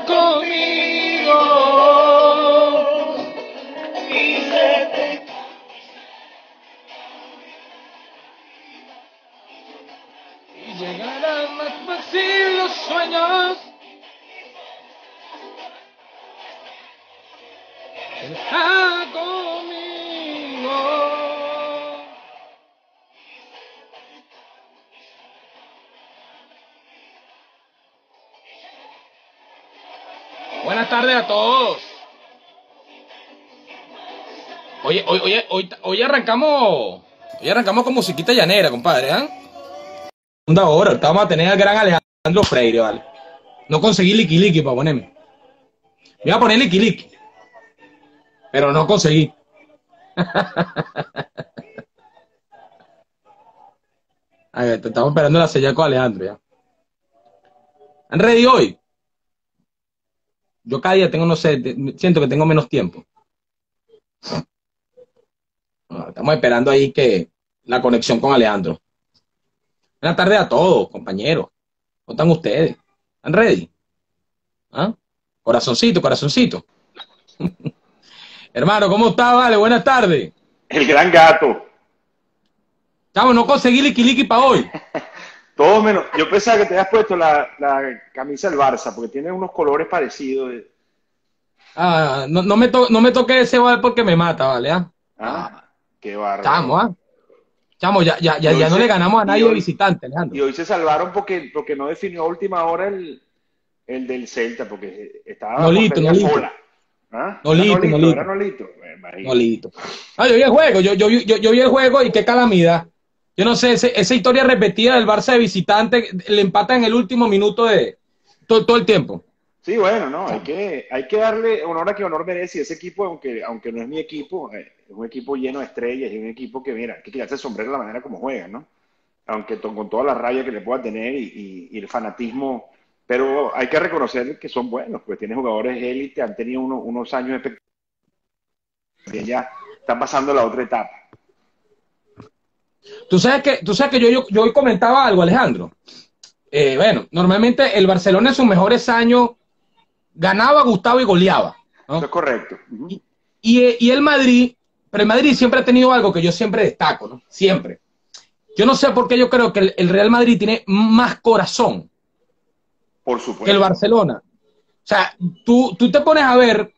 conmigo. Y llegarán más fácil los sueños. Está conmigo. Buenas tardes a todos. Hoy arrancamos con musiquita llanera, compadre, ¿eh? Segunda hora, ahorita vamos a tener al gran Alejandro Freire, ¿vale? No conseguí liqui para ponerme. Me iba a poner liqui, pero no conseguí. A ver, estamos esperando la señal con Alejandro, ¿ya? ¿Han ready hoy? Yo cada día tengo, no sé, siento que tengo menos tiempo. Estamos esperando ahí que la conexión con Alejandro. Buenas tardes a todos, compañeros. ¿Cómo están ustedes? ¿Están ready? ¿Ah? Corazoncito, corazoncito. Hermano, ¿cómo está? Vale, buenas tardes. El gran gato. Chamo, no conseguí liqui para hoy. Todo menos. Yo pensaba que te habías puesto la camisa del Barça, porque tiene unos colores parecidos. No me toque ese vale porque me mata, ¿vale? Qué bárbaro. Chamo, Chamo, ya no le ganamos a nadie de visitante, Alejandro. Y hoy se salvaron porque no definió a última hora el del Celta, porque estaba Nolito. sola. Nolito. Yo vi el juego, yo vi el juego y qué calamidad. Yo no sé, esa historia repetida del Barça de visitante le empata en el último minuto de todo el tiempo. Sí, bueno, no, hay que darle honor a que honor merece. Ese equipo, aunque no es mi equipo, es un equipo lleno de estrellas y un equipo que, mira, hay que quitarse el sombrero la manera como juegan, ¿no? Aunque con toda la rabia que le pueda tener y el fanatismo, pero hay que reconocer que son buenos, pues tienen jugadores élite, han tenido unos años espectaculares y ya están pasando la otra etapa. Tú sabes que yo hoy comentaba algo, Alejandro. Bueno, normalmente el Barcelona en sus mejores años ganaba, gustaba y goleaba, ¿no? Eso es correcto. Y el Madrid, pero el Madrid siempre ha tenido algo que yo siempre destaco, ¿no? Siempre. Yo no sé por qué yo creo que el Real Madrid tiene más corazón, por supuesto, que el Barcelona. O sea, tú te pones a ver,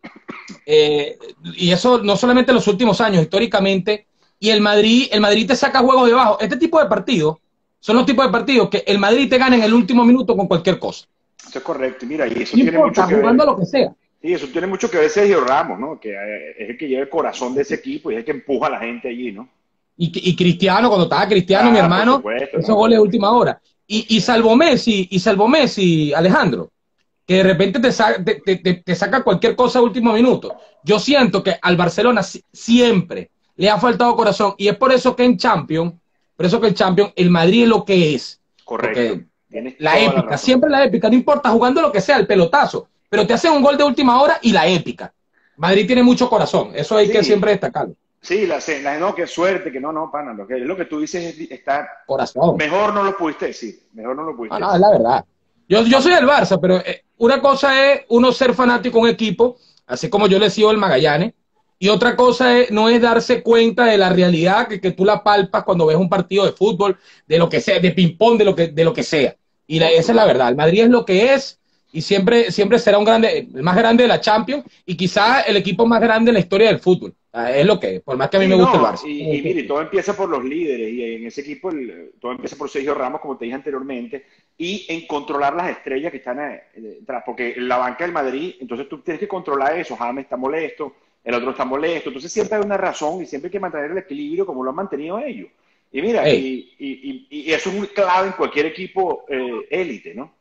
y eso no solamente en los últimos años, históricamente, y el Madrid te saca juegos debajo. Este tipo de partidos son los tipos de partidos que el Madrid te gana en el último minuto con cualquier cosa. Eso es correcto. Mira, y eso no tiene importa, mucho que jugando ver. A lo que sea. Sí, eso tiene mucho que ver Sergio Ramos, ¿no? Que es el que lleva el corazón de ese equipo y es el que empuja a la gente allí, ¿no? Y Cristiano, cuando estaba Cristiano, mi hermano, supuesto, esos goles de última hora. Y salvo Messi, Alejandro, que de repente te saca cualquier cosa a último minuto. Yo siento que al Barcelona siempre le ha faltado corazón y es por eso que en Champions, el Madrid es lo que es. Correcto. La épica, siempre la épica, no importa jugando lo que sea, el pelotazo, pero te hacen un gol de última hora y la épica. Madrid tiene mucho corazón, eso hay que siempre destacarlo. Sí, no, qué suerte, que no, pana, lo que tú dices está... Corazón. Mejor no lo pudiste decir, mejor no lo pudiste decir. No, es la verdad. Yo soy del Barça, pero una cosa es uno ser fanático de un equipo, así como yo le sigo el Magallanes, y otra cosa no es darse cuenta de la realidad que tú la palpas cuando ves un partido de fútbol, de lo que sea, de ping-pong, de lo que sea. Y esa es la verdad. El Madrid es lo que es y siempre será el más grande de la Champions y quizás el equipo más grande en la historia del fútbol. Es lo que es, por más que a mí me guste el Barça. Y mire, todo empieza por los líderes y en ese equipo todo empieza por Sergio Ramos, como te dije anteriormente, y en controlar las estrellas que están detrás, porque en la banca del Madrid, entonces tú tienes que controlar eso. James está molesto, el otro está molesto, entonces siempre hay una razón y siempre hay que mantener el equilibrio como lo han mantenido ellos. Y mira, y eso es muy clave en cualquier equipo élite, ¿no?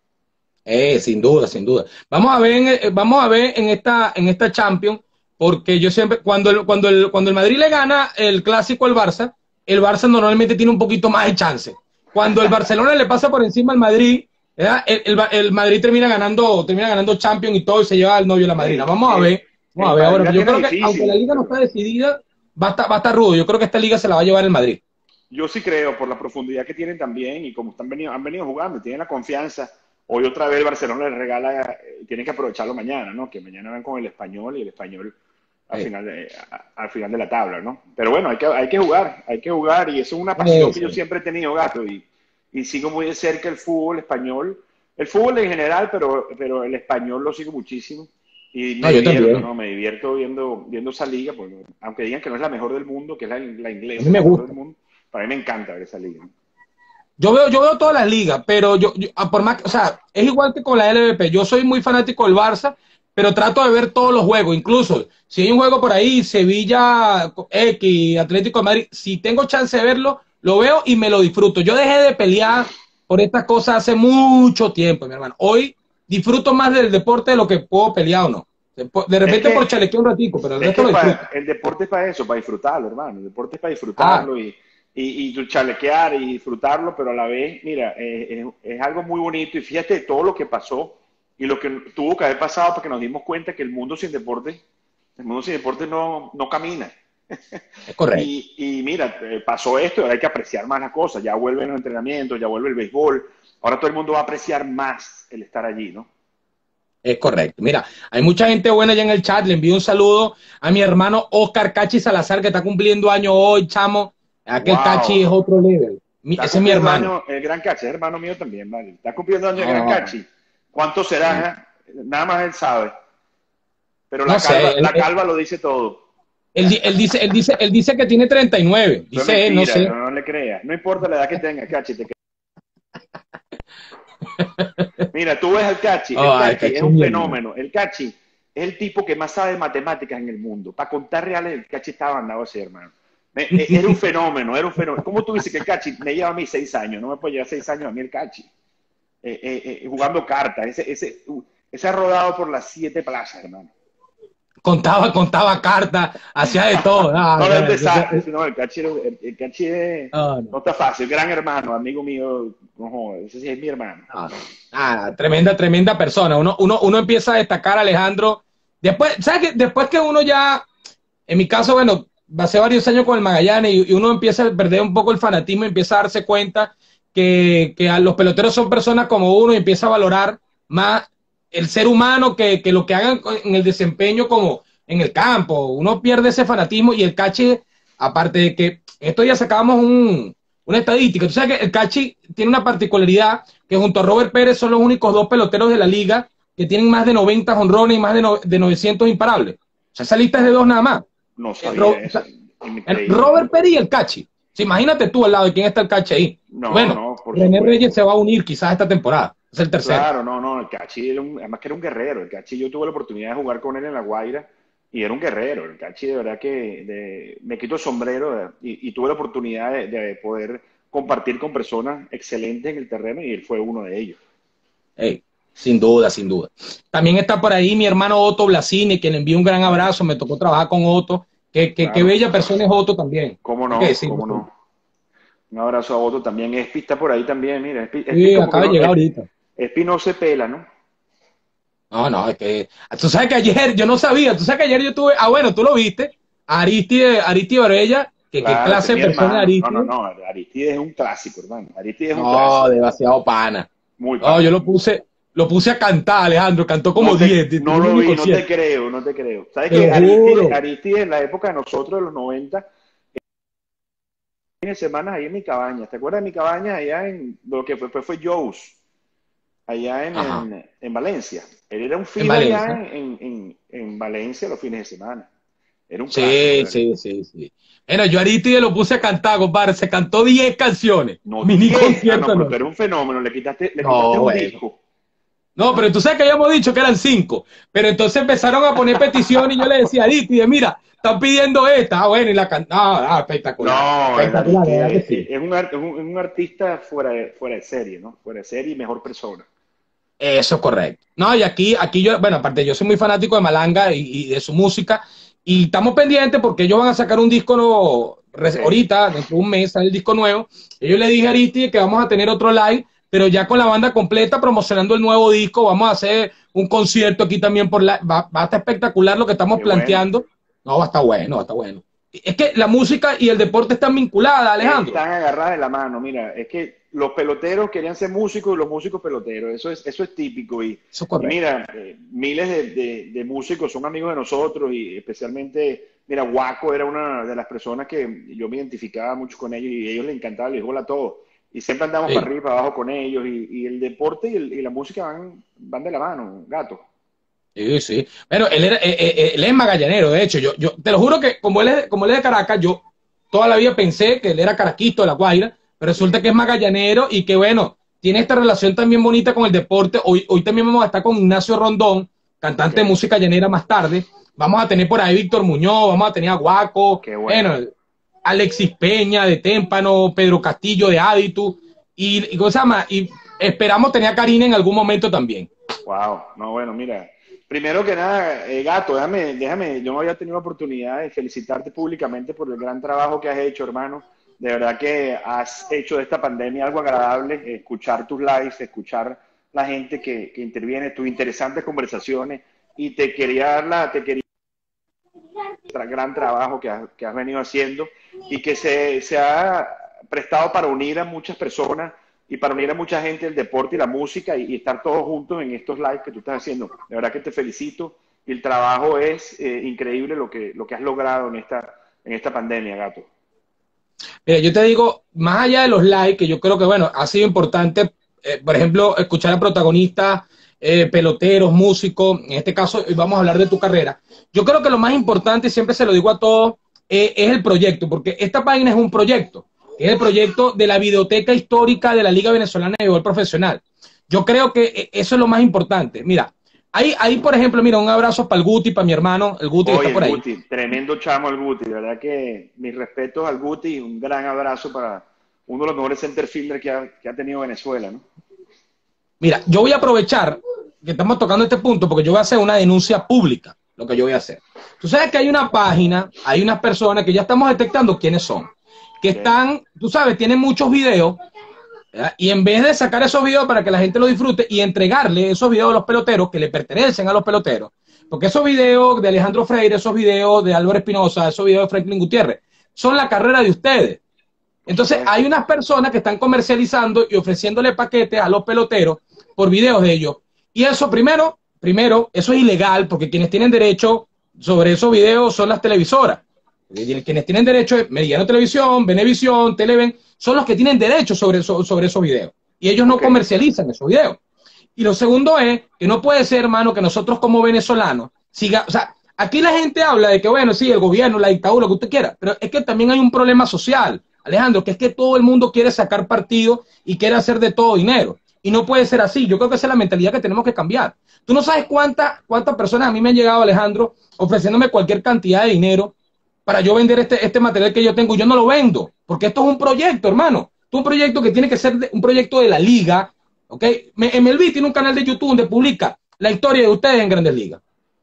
Sin duda, sin duda. Vamos a ver en esta Champions, porque yo siempre, cuando el Madrid le gana el clásico al Barça, el Barça normalmente tiene un poquito más de chance. Cuando el Barcelona le pasa por encima al Madrid, el Madrid termina ganando Champions y todo y se lleva al novio la Madrina. Vamos a ver ahora. Yo creo que aunque la liga no está decidida, va a estar rudo. Yo creo que esta liga se la va a llevar el Madrid. Yo sí creo, por la profundidad que tienen también y como han venido jugando, tienen la confianza. Hoy otra vez el Barcelona le regala, tienen que aprovecharlo mañana, ¿no? Que mañana van con el Español y el Español al final de la tabla, ¿no? Pero bueno, hay que jugar y eso es una pasión que yo siempre he tenido, Gato, y sigo muy de cerca el fútbol español, el fútbol en general, pero el español lo sigo muchísimo y me divierto, ¿no? Me divierto viendo esa liga, porque, aunque digan que no es la mejor del mundo, que es la A inglesa, mí me la mejor gusta. del mundo, para mí me encanta ver esa liga, ¿no? Yo veo todas las ligas, pero por más, o sea, es igual que con la LVP. Yo soy muy fanático del Barça, pero trato de ver todos los juegos. Incluso si hay un juego por ahí, Sevilla X, Atlético de Madrid, si tengo chance de verlo, lo veo y me lo disfruto. Yo dejé de pelear por estas cosas hace mucho tiempo, mi hermano. Hoy disfruto más del deporte de lo que puedo pelear o no. De repente por chalequeo un ratico, pero el resto lo disfruto. El deporte es para eso, para disfrutarlo, hermano. El deporte es para disfrutarlo y tu chalequear y disfrutarlo, pero a la vez, mira, es algo muy bonito. Y fíjate todo lo que pasó y lo que tuvo que haber pasado para que nos dimos cuenta que el mundo sin deporte no camina. Es correcto. Y mira, pasó esto y ahora hay que apreciar más las cosas. Ya vuelven los entrenamientos, ya vuelve el béisbol. Ahora todo el mundo va a apreciar más el estar allí, ¿no? Es correcto. Mira, hay mucha gente buena allá en el chat. Le envío un saludo a mi hermano Oscar Cachi Salazar, que está cumpliendo año hoy, chamo. Aquel Wow. Cachi es otro level. Ese es mi hermano. Año, el Gran Cachi es hermano mío también, ¿vale? Está cumpliendo años el Gran Cachi. ¿Cuánto será? Nada más él sabe. Pero no la calva lo dice todo. Él dice que tiene 39. Dice mentira, él, no sé. No le creas. No importa la edad que tenga, Cachi. Mira, tú ves al Cachi. El Cachi es un fenómeno. El Cachi es el tipo que más sabe matemáticas en el mundo. Para contar reales, el Cachi estaba andado así, hermano. Era un fenómeno, era un fenómeno. ¿Cómo tú dices que el Cachi me lleva a mí 6 años? No me puede llevar 6 años a mí el Cachi. Jugando cartas. Ese ha rodado por las 7 plazas, hermano. Contaba cartas, hacía de todo. No era un desastre, sino el Cachi no está fácil. Gran hermano, amigo mío. No, ese sí es mi hermano. Tremenda persona. Uno empieza a destacar a Alejandro. Después, ¿sabes qué? Después que uno ya, en mi caso, bueno, pasé varios años con el Magallanes y uno empieza a perder un poco el fanatismo y empieza a darse cuenta que a los peloteros son personas como uno y empieza a valorar más el ser humano que lo que hagan en el desempeño como en el campo. Uno pierde ese fanatismo y el Cachi, aparte de que esto ya sacábamos una estadística. Tú sabes que el Cachi tiene una particularidad que junto a Robert Pérez son los únicos 2 peloteros de la liga que tienen más de 90 jonrones y más de 900 imparables. O sea, esa lista es de 2 nada más. No sabía eso. Robert Pérez y el Cachi. Sí, imagínate tú al lado de quién está el Cachi ahí. Bueno, René Reyes se va a unir quizás esta temporada. Es el tercero. Claro, el Cachi además que era un guerrero. El Cachi, yo tuve la oportunidad de jugar con él en La Guaira y era un guerrero. El Cachi, de verdad que me quito el sombrero y tuve la oportunidad de poder compartir con personas excelentes en el terreno y él fue uno de ellos. Hey, sin duda. También está por ahí mi hermano Otto Blasini, que le envío un gran abrazo. Me tocó trabajar con Otto. Qué bella persona es Otto también. ¿Cómo no? ¿Cómo no? Un abrazo a Otto también. Espi está por ahí también, mira. Sí, acaba de llegar ahorita. Espi no se pela, ¿no? No, es que... Tú sabes que ayer, yo no sabía, tú sabes que ayer yo tuve... bueno, tú lo viste, Aristide Orella, que claro, qué clase de persona es Aristide. No, Aristide es un clásico, hermano. Aristide es un clásico. No, demasiado pana. Muy pana. Yo lo puse a cantar, Alejandro, cantó como 10. No lo vi, no te creo. ¿Sabes que Aristide en la época de nosotros, de los 90, fines de semana ahí en mi cabaña? ¿Te acuerdas de mi cabaña allá en lo que fue Joe's? Allá en Valencia. Él era un fijo allá en Valencia los fines de semana. Era un clásico. Sí. Bueno, yo a Aristide lo puse a cantar, compadre. Se cantó 10 canciones. No, mini concierto. Pero era un fenómeno. Le quitaste un disco. No, pero tú sabes que habíamos dicho que eran 5. Pero entonces empezaron a poner peticiones y yo le decía a Aristide, mira, están pidiendo esta. Bueno, y la cantaba. Espectacular. No, espectacular. Sí. Es un artista fuera de serie, ¿no? Fuera de serie y mejor persona. Eso es correcto. No, y aquí yo, bueno, aparte yo soy muy fanático de Malanga y de su música, y estamos pendientes porque ellos van a sacar un disco nuevo, ahorita, dentro de un mes sale el disco nuevo. Yo le dije a Aristide que vamos a tener otro live, pero ya con la banda completa promocionando el nuevo disco. Vamos a hacer un concierto aquí también va a estar espectacular lo que estamos planteando. Bueno. No, va a estar bueno. Es que la música y el deporte están vinculadas, Alejandro. Están agarradas de la mano. Mira, es que los peloteros querían ser músicos y los músicos peloteros. Eso es típico. Eso es Y correcto. mira, miles de músicos son amigos de nosotros y especialmente, mira, Waco era una de las personas que yo me identificaba mucho con ellos y a ellos les encantaba el béisbol a todo. Y siempre andamos para Sí. arriba y para abajo con ellos y el deporte y la música van de la mano, gato. Sí, sí. Bueno, él es magallanero, de hecho. Yo te lo juro que como él es de Caracas, yo toda la vida pensé que él era caraquito de La Guaira, pero resulta que es magallanero y que, bueno, tiene esta relación también bonita con el deporte. Hoy también vamos a estar con Ignacio Rondón, Ok, cantante de música llanera más tarde. Vamos a tener por ahí Víctor Muñoz, vamos a tener a Guaco, qué bueno. bueno, Alexis Peña de Témpano, Pedro Castillo de Aditu, ¿cómo se llama? Y esperamos tener a Karina en algún momento también. Wow, no, bueno, mira, primero que nada, Gato, yo no había tenido la oportunidad de felicitarte públicamente por el gran trabajo que has hecho, hermano. De verdad que has hecho de esta pandemia algo agradable, escuchar tus lives, escuchar la gente que interviene, tus interesantes conversaciones, y te quería gran trabajo que has venido haciendo y que se ha prestado para unir a muchas personas y para unir a mucha gente el deporte y la música y estar todos juntos en estos lives que tú estás haciendo. De verdad que te felicito y el trabajo es increíble lo que has logrado en esta pandemia, gato. Mira, yo te digo, más allá de los likes, que yo creo que, bueno, ha sido importante, por ejemplo, escuchar a protagonistas, peloteros, músicos, en este caso vamos a hablar de tu carrera. Yo creo que lo más importante, y siempre se lo digo a todos, es el proyecto, porque esta página es un proyecto, que es el proyecto de la Videoteca Histórica de la Liga Venezolana de Béisbol Profesional. Yo creo que eso es lo más importante. Mira, ahí, por ejemplo, mira, un abrazo para el Guti, para mi hermano, el Guti que Oye, está el por ahí. Guti, tremendo chamo el Guti, de verdad que mis respetos al Guti y un gran abrazo para uno de los mejores center fielder que ha tenido Venezuela, ¿no? Mira, yo voy a aprovechar que estamos tocando este punto porque yo voy a hacer una denuncia pública, lo que yo voy a hacer. Tú sabes que hay una página, hay unas personas que ya estamos detectando quiénes son, que Okay. están, tú sabes, tienen muchos videos, ¿verdad? Y en vez de sacar esos videos para que la gente lo disfrute y entregarle esos videos a los peloteros que le pertenecen a los peloteros, porque esos videos de Alejandro Freire, esos videos de Álvaro Espinosa, esos videos de Franklin Gutiérrez, son la carrera de ustedes. Por Entonces, hay supuesto. unas personas que están comercializando y ofreciéndole paquetes a los peloteros por videos de ellos. Y eso, primero, eso es ilegal porque quienes tienen derecho sobre esos videos son las televisoras. Quienes tienen derecho es Meridiano Televisión, Venevisión, Televen, son los que tienen derecho sobre esos videos. Y ellos no Ok. comercializan esos videos. Y lo segundo es que no puede ser, hermano, que nosotros como venezolanos siga, o sea, aquí la gente habla de que, bueno, sí, el gobierno, la dictadura, lo que usted quiera, pero es que también hay un problema social, Alejandro, que es que todo el mundo quiere sacar partido y quiere hacer de todo dinero. Y no puede ser así. Yo creo que esa es la mentalidad que tenemos que cambiar. Tú no sabes cuántas personas a mí me han llegado, Alejandro, ofreciéndome cualquier cantidad de dinero para yo vender este material que yo tengo. Yo no lo vendo, porque esto es un proyecto, hermano. Esto es un proyecto que tiene que ser un proyecto de la liga, ¿ok? MLB tiene un canal de YouTube donde publica la historia de ustedes en Grandes Ligas.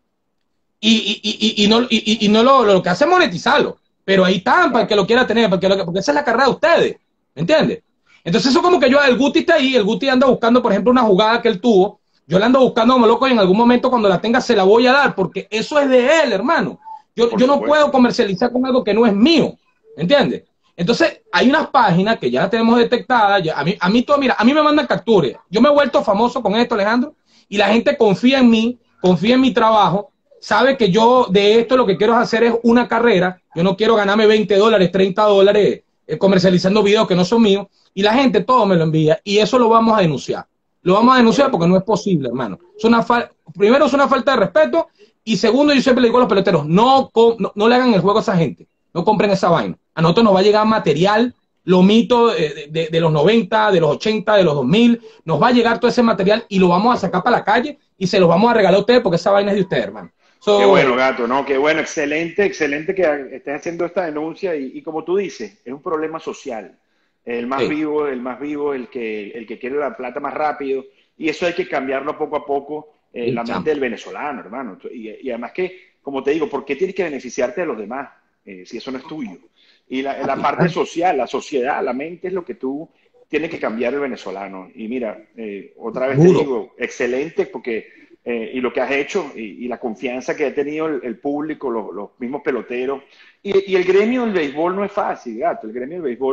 Y no lo que hace es monetizarlo. Pero ahí están para el Claro. que lo quiera tener, porque esa es la carrera de ustedes. ¿Me entiendes? Entonces, eso como que yo, el Guti está ahí, el Guti anda buscando, por ejemplo, una jugada que él tuvo. Yo la ando buscando como loco y en algún momento cuando la tenga se la voy a dar, porque eso es de él, hermano. Por Yo no puedo supuesto. comercializar con algo que no es mío. ¿Me entiendes? Entonces, hay unas páginas que ya las tenemos detectadas. Mira, a mí me mandan capturas. Yo me he vuelto famoso con esto, Alejandro, y la gente confía en mí, confía en mi trabajo, sabe que yo de esto lo que quiero hacer es una carrera. Yo no quiero ganarme $20, $30 comercializando videos que no son míos. Y la gente todo me lo envía. Y eso lo vamos a denunciar. Lo Por vamos a denunciar porque supuesto. no es posible, hermano. Primero, es una falta de respeto. Y segundo, yo siempre le digo a los peloteros, no le hagan el juego a esa gente. No compren esa vaina. A nosotros nos va a llegar material, lo mito de los 90, de los 80, de los 2000. Nos va a llegar todo ese material y lo vamos a sacar para la calle y se los vamos a regalar a ustedes porque esa vaina es de ustedes, hermano. Qué bueno, So, gato, ¿no? Qué bueno, excelente, excelente que estés haciendo esta denuncia y como tú dices, es un problema social. sí, El más vivo, el que quiere la plata más rápido y eso hay que cambiarlo poco a poco, sí, la mente chamo. del venezolano, hermano. Y además que, como te digo, ¿por qué tienes que beneficiarte de los demás si eso no es tuyo? Y Ah, la parte claro. social, la sociedad, la mente es lo que tú tienes que cambiar el venezolano. Y mira, otra vez te Duro. digo, excelente porque y lo que has hecho y la confianza que ha tenido el público, los mismos peloteros. Y el gremio del béisbol no es fácil, gato. El gremio del béisbol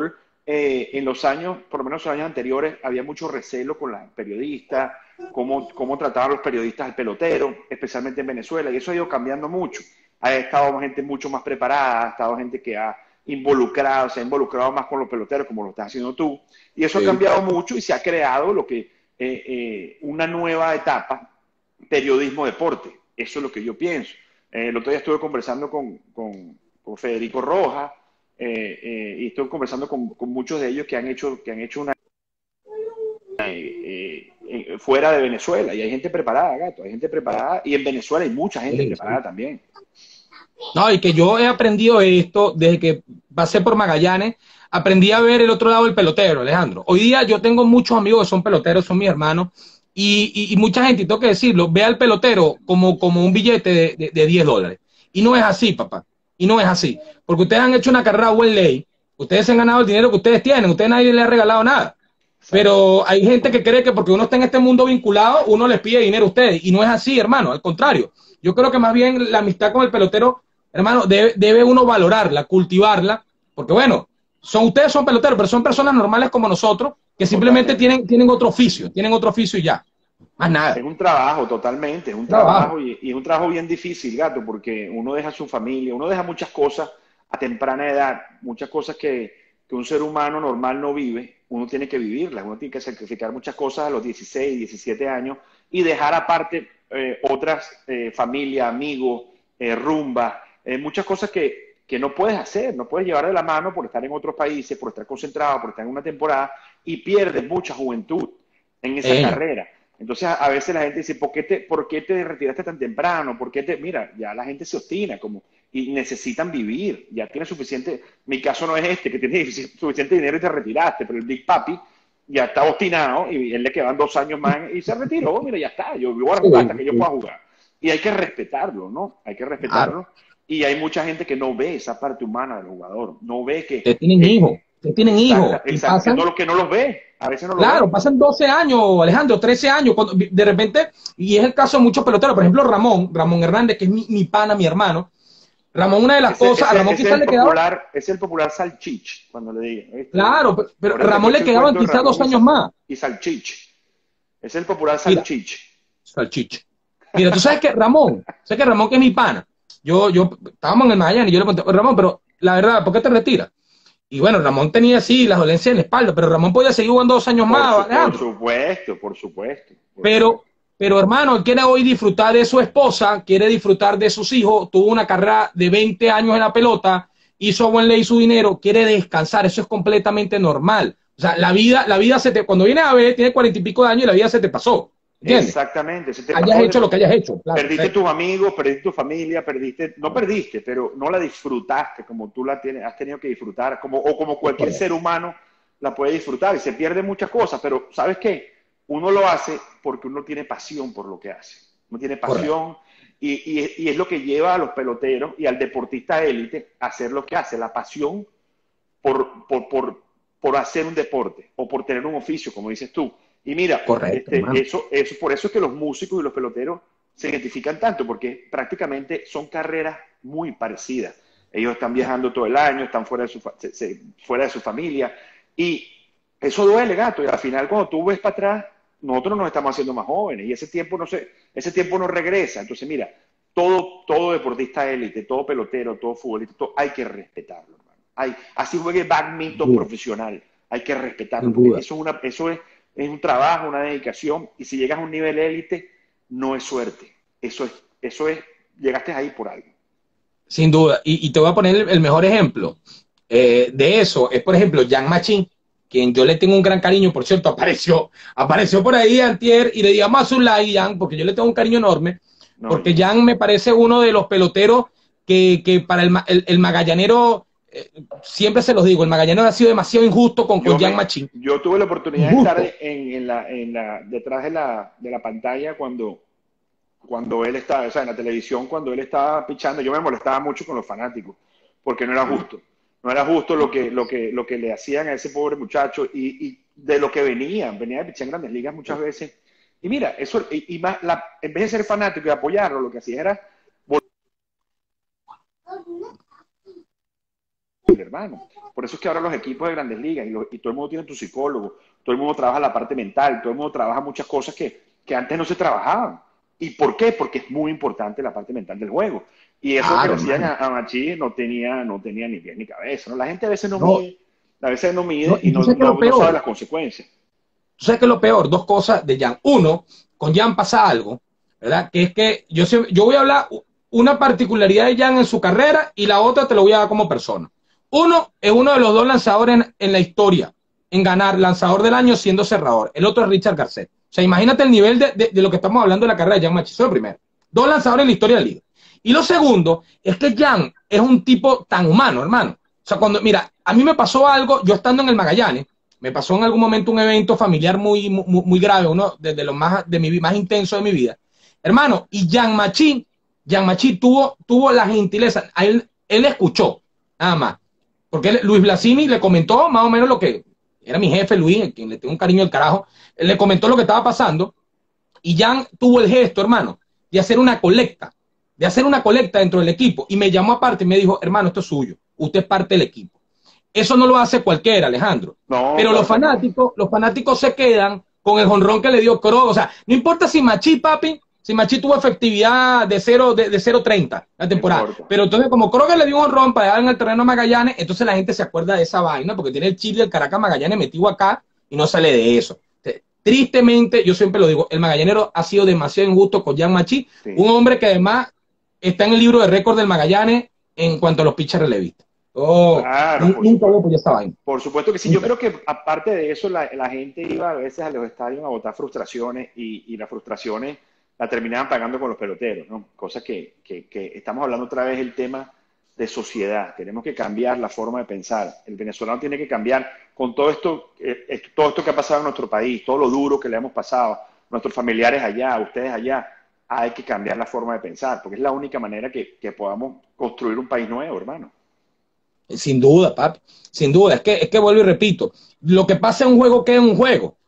en los años, por lo menos los años anteriores, había mucho recelo con los periodistas, cómo trataban los periodistas al pelotero, especialmente en Venezuela, y eso ha ido cambiando mucho. Ha estado gente mucho más preparada, ha estado gente que se ha involucrado más con los peloteros, como lo estás haciendo tú, y eso ha Sí. cambiado mucho y se ha creado una nueva etapa, periodismo deporte. Eso es lo que yo pienso. El otro día estuve conversando con Federico Rojas, y estoy conversando con muchos de ellos que han hecho una fuera de Venezuela, y hay gente preparada, gato, hay gente preparada, y en Venezuela hay mucha gente Sí, sí. preparada también. No, y que yo he aprendido esto desde que pasé por Magallanes, aprendí a ver el otro lado del pelotero, Alejandro. Hoy día yo tengo muchos amigos que son peloteros, son mis hermanos, y mucha gente, y tengo que decirlo, ve al pelotero como un billete de $10. Y no es así, papá. Y no es así. Porque ustedes han hecho una carrera buen ley, ustedes se han ganado el dinero que ustedes tienen, ustedes nadie les ha regalado nada. Exacto. Pero hay gente que cree que porque uno está en este mundo vinculado, uno les pide dinero a ustedes. Y no es así, hermano. Al contrario. Yo creo que más bien la amistad con el pelotero, hermano, debe uno valorarla, cultivarla. Porque bueno, ustedes son peloteros, pero son personas normales como nosotros que simplemente Totalmente. tienen otro oficio y ya. Más Es nada. un trabajo, totalmente, es un Trabajo. trabajo y es un trabajo bien difícil, gato, porque uno deja su familia, uno deja muchas cosas a temprana edad, muchas cosas que un ser humano normal no vive, uno tiene que vivirlas, uno tiene que sacrificar muchas cosas a los 16, 17 años y dejar aparte otras, familia, amigos, rumba, muchas cosas que no puedes hacer, no puedes llevar de la mano por estar en otros países, por estar concentrado, por estar en una temporada y pierdes mucha juventud en esa Señor. carrera. Entonces, a veces la gente dice, ¿por qué te retiraste tan temprano? Mira, ya la gente se obstina y necesitan vivir, ya tiene suficiente, mi caso no es este, que tiene suficiente dinero y te retiraste, pero el Big Papi ya está obstinado y él le quedan 2 años más y se retiró, mira, ya está, yo voy a jugar hasta Sí, que yo sí, pueda jugar. Y hay que respetarlo, ¿no? Hay que claro. respetarlo. Y hay mucha gente que no ve esa parte humana del jugador, no ve Ustedes tienen hijos. Ustedes tienen hijos. Y exacta, pasan que no los ve, a veces no lo claro, ve. pasan 12 años, Alejandro, 13 años, cuando, de repente, y es el caso de muchos peloteros, por ejemplo, Ramón Hernández, que es mi pana, mi hermano. Ramón, una de las cosas, a Ramón Ese quizás le quedaba, es el popular Salchich, cuando le digan, ¿viste? claro, pero Ahora te Ramón le cuento el quedaban cuento de quizás Ramón 2 años más. y Salchich. Es el popular Mira, Salchich. salchicha. Mira, tú sabes que Ramón que es mi pana, yo, estábamos en el Miami y yo le pregunté, Ramón, pero la verdad, ¿por qué te retiras? Y bueno, Ramón tenía así las dolencias en la espalda, pero Ramón podía seguir jugando 2 años más, Por Alejandro. supuesto, por supuesto, por Pero, supuesto. pero hermano, él quiere hoy disfrutar de su esposa, quiere disfrutar de sus hijos, tuvo una carrera de 20 años en la pelota, hizo buen ley su dinero, quiere descansar, eso es completamente normal. O sea, la vida cuando vienes a ver, tiene 40 y pico de años y la vida se te pasó, ¿entiendes? Exactamente, se te Hayas pasó, hecho lo que hayas hecho, claro, perdiste perfecto. tus amigos, perdiste tu familia, no perdiste, pero no la disfrutaste como tú has tenido que disfrutar, o como Es cualquier ser correcto, humano la puede disfrutar y se pierden muchas cosas, pero ¿sabes qué? Uno lo hace porque uno tiene pasión por lo que hace, uno tiene correcto. pasión y es lo que lleva a los peloteros y al deportista élite a hacer lo que hace, la pasión por, por, por, por hacer un deporte o por tener un oficio, como dices tú. Y mira, Correcto, hermano. por eso es que los músicos y los peloteros se identifican tanto, porque prácticamente son carreras muy parecidas. Ellos están viajando todo el año, están fuera de su familia, y eso duele, gato, y al final cuando tú ves para atrás, nosotros nos estamos haciendo más jóvenes, y ese tiempo no regresa. Entonces, mira, todo deportista élite, todo pelotero, todo futbolista, hay que respetarlo, hermano. Así juegue Sin badminton duda, profesional, hay que respetarlo, sin porque duda. es un trabajo, una dedicación, y si llegas a un nivel élite, no es suerte, llegaste ahí por algo. Sin duda. Y te voy a poner el mejor ejemplo de eso. Es, por ejemplo, Jan Machín, quien yo le tengo un gran cariño, por cierto, apareció por ahí antier y le di a su like, Jan, porque yo le tengo un cariño enorme, No, porque Jan me parece uno de los peloteros que para el magallanero, siempre se los digo, el magallanero ha sido demasiado injusto con Jan Machín. yo tuve la oportunidad de estar Injusto. detrás de la pantalla cuando él estaba, o sea, en la televisión, cuando él estaba pichando. Yo me molestaba mucho con los fanáticos, porque no era justo. No era justo lo que le hacían a ese pobre muchacho y de lo que venía de pichar en Grandes Ligas muchas veces. Y mira, en vez de ser fanático y apoyarlo, lo que hacía era posible, hermano. Por eso es que ahora los equipos de Grandes Ligas y todo el mundo tiene tu psicólogo, todo el mundo trabaja la parte mental, todo el mundo trabaja muchas cosas que antes no se trabajaban. ¿Y por qué? Porque es muy importante la parte mental del juego. Y eso que Claro, le hacían hermano. a Machí no tenía ni pies ni cabeza, ¿no? La gente a veces No, no no, mide y y tú sabes que lo no sabe peor, las consecuencias. tú sabes que lo peor, dos cosas de Jan. Uno, con Jan pasa algo, ¿verdad? Que es que yo voy a hablar una particularidad de Jan en su carrera y la otra te lo voy a dar como persona. Uno es uno de los dos lanzadores en la historia en ganar lanzador del año siendo cerrador. El otro es Richard Garcet. O sea, imagínate el nivel de lo que estamos hablando de la carrera de Jan Machizo. Lo primero. Dos lanzadores en la historia de la liga. Y lo segundo es que Jan es un tipo tan humano, hermano. O sea, cuando, mira, a mí me pasó algo, yo estando en el Magallanes, me pasó en algún momento un evento familiar muy grave, uno de los más intenso de mi vida. Hermano, y Jan Machi tuvo la gentileza, él escuchó, nada más. Porque Luis Blasini le comentó más o menos lo que era mi jefe, Luis, a quien le tengo un cariño del carajo, él le comentó lo que estaba pasando, y Jan tuvo el gesto, hermano, de hacer una colecta dentro del equipo, y me llamó aparte y me dijo, hermano, esto es suyo, usted es parte del equipo. Eso no lo hace cualquiera, Alejandro. No, Pero claro que no. los fanáticos se quedan con el jonrón que le dio Crow. O sea, no importa si Machi, papi, si Machi tuvo efectividad de 0.30 la No temporada. importa. Pero entonces, como Kroger le dio un jonrón para dejar en el terreno a Magallanes, entonces la gente se acuerda de esa vaina, porque tiene el chip del Caracas Magallanes metido acá y no sale de eso. Tristemente, yo siempre lo digo, el magallanero ha sido demasiado injusto con Jan Machi, Sí. un hombre que además está en el libro de récord del Magallanes en cuanto a los pitchers relevistas. Oh, Claro, nunca voy a apoyar esa vaina. por supuesto que sí. Yo Nunca. creo que aparte de eso, la gente iba a veces a los estadios a botar frustraciones y las frustraciones la terminaban pagando con los peloteros, ¿no? Cosa que estamos hablando otra vez del tema de sociedad. Tenemos que cambiar la forma de pensar. El venezolano tiene que cambiar con todo esto que ha pasado en nuestro país, todo lo duro que le hemos pasado, nuestros familiares allá, ustedes allá. Hay que cambiar la forma de pensar, porque es la única manera que podamos construir un país nuevo, hermano. Sin duda, papi. Sin duda. Es que vuelvo y repito. Lo que pasa en un juego queda en un juego.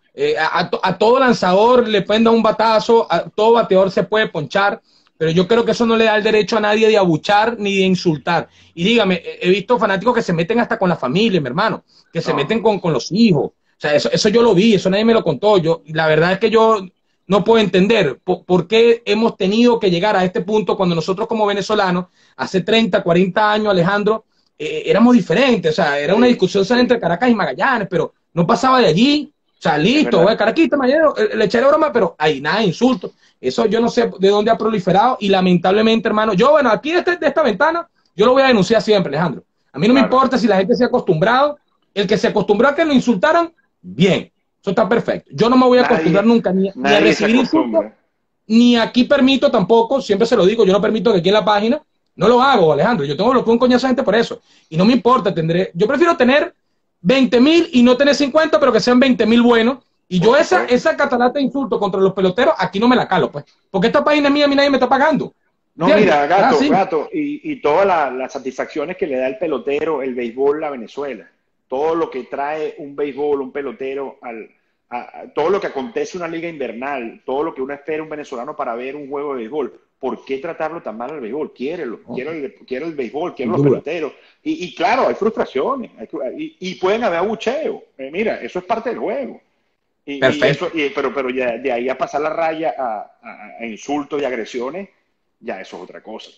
A todo lanzador le pueden dar un batazo, a todo bateador se puede ponchar, pero yo creo que eso no le da el derecho a nadie de abuchar ni de insultar. Y dígame, he visto fanáticos que se meten hasta con la familia, mi hermano, que se No, meten no. con los hijos. O sea, eso yo lo vi, eso nadie me lo contó. La verdad es que yo no puedo entender por qué hemos tenido que llegar a este punto cuando nosotros como venezolanos, hace 30, 40 años, Alejandro, éramos diferentes. O sea, era una Sí, discusión sí, entre Caracas y Magallanes, pero no pasaba de allí. O sea, es listo, verdad. Caraquita, mañana, le echaré broma, pero hay nada de insultos. Eso yo no sé de dónde ha proliferado y lamentablemente, hermano, yo, bueno, aquí de esta ventana, yo lo voy a denunciar siempre, Alejandro. A mí no me Claro, importa si la gente se ha acostumbrado, el que se acostumbró a que lo insultaran, bien, eso está perfecto. Yo no me voy a acostumbrar nadie, nunca ni a nadie se recibir insultos, acostumbra. ni aquí permito tampoco, siempre se lo digo, yo no permito que aquí en la página, no lo hago, Alejandro, yo tengo bloqueo un coñazo de gente por eso, y no me importa, yo prefiero tener 20,000 y no tener 50, pero que sean 20,000 buenos. Y Por yo supuesto. esa catarata de insultos contra los peloteros, aquí no me la calo, pues. Porque esta página es mía, a mí nadie me está pagando. No, ¿Entiendes? mira, Ah, gato, sí. gato, y todas las satisfacciones que le da el pelotero, el béisbol a Venezuela, todo lo que trae un béisbol, un pelotero, todo lo que acontece en una liga invernal, todo lo que uno espera un venezolano para ver un juego de béisbol, ¿por qué tratarlo tan mal al béisbol? No, Quiere el béisbol, quiere sin los duda. peloteros. Y claro, hay frustraciones, y pueden haber abucheos. Mira, eso es parte del juego. Perfecto. Pero ya de ahí a pasar la raya a insultos y agresiones, ya eso es otra cosa.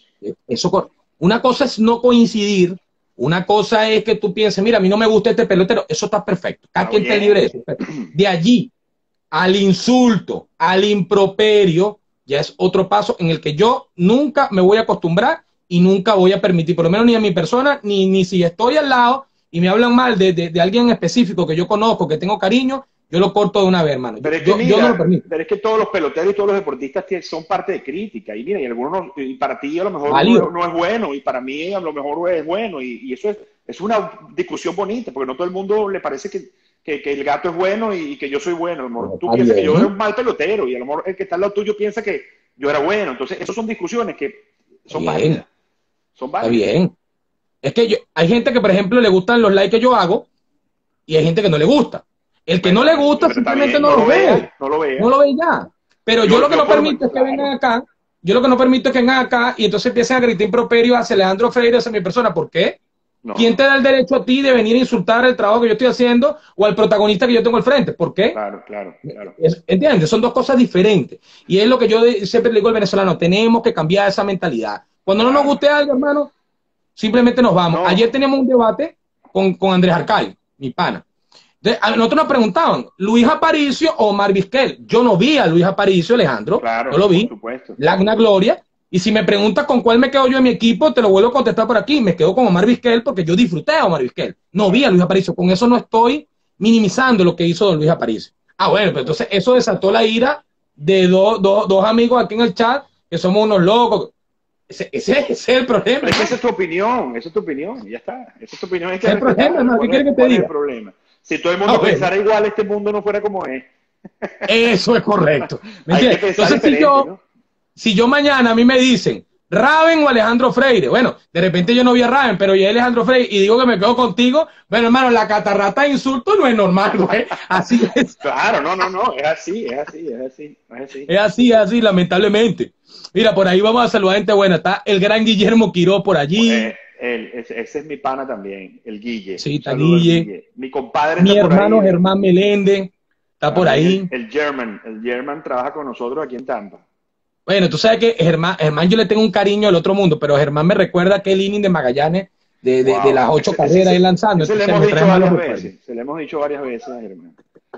Una cosa es no coincidir, una cosa es que tú pienses, mira, a mí no me gusta este pelotero, eso está perfecto. Cada Está quien te libre de bien. eso. De allí al insulto, al improperio, ya es otro paso en el que yo nunca me voy a acostumbrar y nunca voy a permitir, por lo menos ni a mi persona, ni si estoy al lado y me hablan mal de alguien en específico que yo conozco, que tengo cariño, yo lo corto de una vez, hermano. Pero es que Yo no lo mira, permito. pero es que todos los peloteros y todos los deportistas son parte de crítica. Y mira, y algunos y para ti a lo mejor uno Válido. no es bueno, y para mí a lo mejor es bueno. Y eso es una discusión bonita, porque no todo el mundo le parece que el gato es bueno y que yo soy bueno. A lo mejor No, tú está piensas que yo era bien, un mal pelotero, y a lo mejor el que está al lado tuyo piensa que yo era bueno. Entonces, esas son discusiones que está son bien, válidas. Son está válidas. bien. Es que hay gente que, por ejemplo, le gustan los likes que yo hago y hay gente que no le gusta. El que no le Bueno, gusta está simplemente bien, no no los lo ve. vea, no lo No vea. lo ve ya. Pero yo lo que Yo no por lo menos, permito es que vengan claro. acá. Yo lo que no permito es que vengan acá y entonces empiecen a gritar improperio hacia Alejandro Freire, hacia mi persona. ¿Por qué? ¿Quién te no, da el derecho a ti de venir a insultar el trabajo que yo estoy haciendo o al protagonista que yo tengo al frente? ¿Por qué? claro, claro, claro. ¿Entiendes? Son dos cosas diferentes. Y es lo que yo siempre le digo al venezolano, tenemos que cambiar esa mentalidad. Cuando no nos Claro. guste algo, hermano, simplemente nos vamos. Ayer No, teníamos un debate con Andrés Arcay, mi pana. Entonces, a nosotros nos preguntaban, ¿Luis Aparicio o Omar Vizquel? Yo no vi a Luis Aparicio, Alejandro, no claro, lo por vi. supuesto. Una gloria. Y si me preguntas con cuál me quedo yo en mi equipo, te lo vuelvo a contestar por aquí. Me quedo con Omar Vizquel porque yo disfruté a Omar Vizquel. No vi a Claro. Luis Aparicio. Con eso no estoy minimizando lo que hizo don Luis Aparicio. Ah, bueno, pero entonces eso desató la ira de dos amigos aquí en el chat que somos unos locos. Ese es el problema, Pero es que hermano. esa es tu opinión, ya está. Esa es tu opinión, hay que Ese es el problema, respetarla. hermano. ¿Qué quieres que te Cuál es el diga? problema? Si todo el Ah, mundo bueno. pensara igual, este mundo no fuera como es. Eso es correcto. ¿Me Hay que entiendes? pensar Entonces, diferente, ¿no? si yo mañana a mí me dicen Raven o Alejandro Freire, bueno, de repente yo no vi a Raven, pero ya Alejandro Freire y digo que me quedo contigo, bueno, hermano, la catarrata de insultos no es normal, güey. Así es. Claro, no, es así, es así, es así, es así. Es así, lamentablemente. Mira, por ahí vamos a saludar gente buena. Está el gran Guillermo Quiró por allí. Ese es mi pana también, el Guille. Sí, Un está saludo al Guille. Guille. Mi compadre Mi está por hermano ahí. Germán Meléndez está por También ahí. El German trabaja con nosotros aquí en Tampa. Bueno, tú sabes que Germán yo le tengo un cariño al otro mundo, pero Germán me recuerda aquel inning de Magallanes de las Wow. 8 carreras ahí lanzando. Ese le Entonces hemos me dicho trae malos varias recuerdos. veces. Se le hemos dicho varias veces a Germán.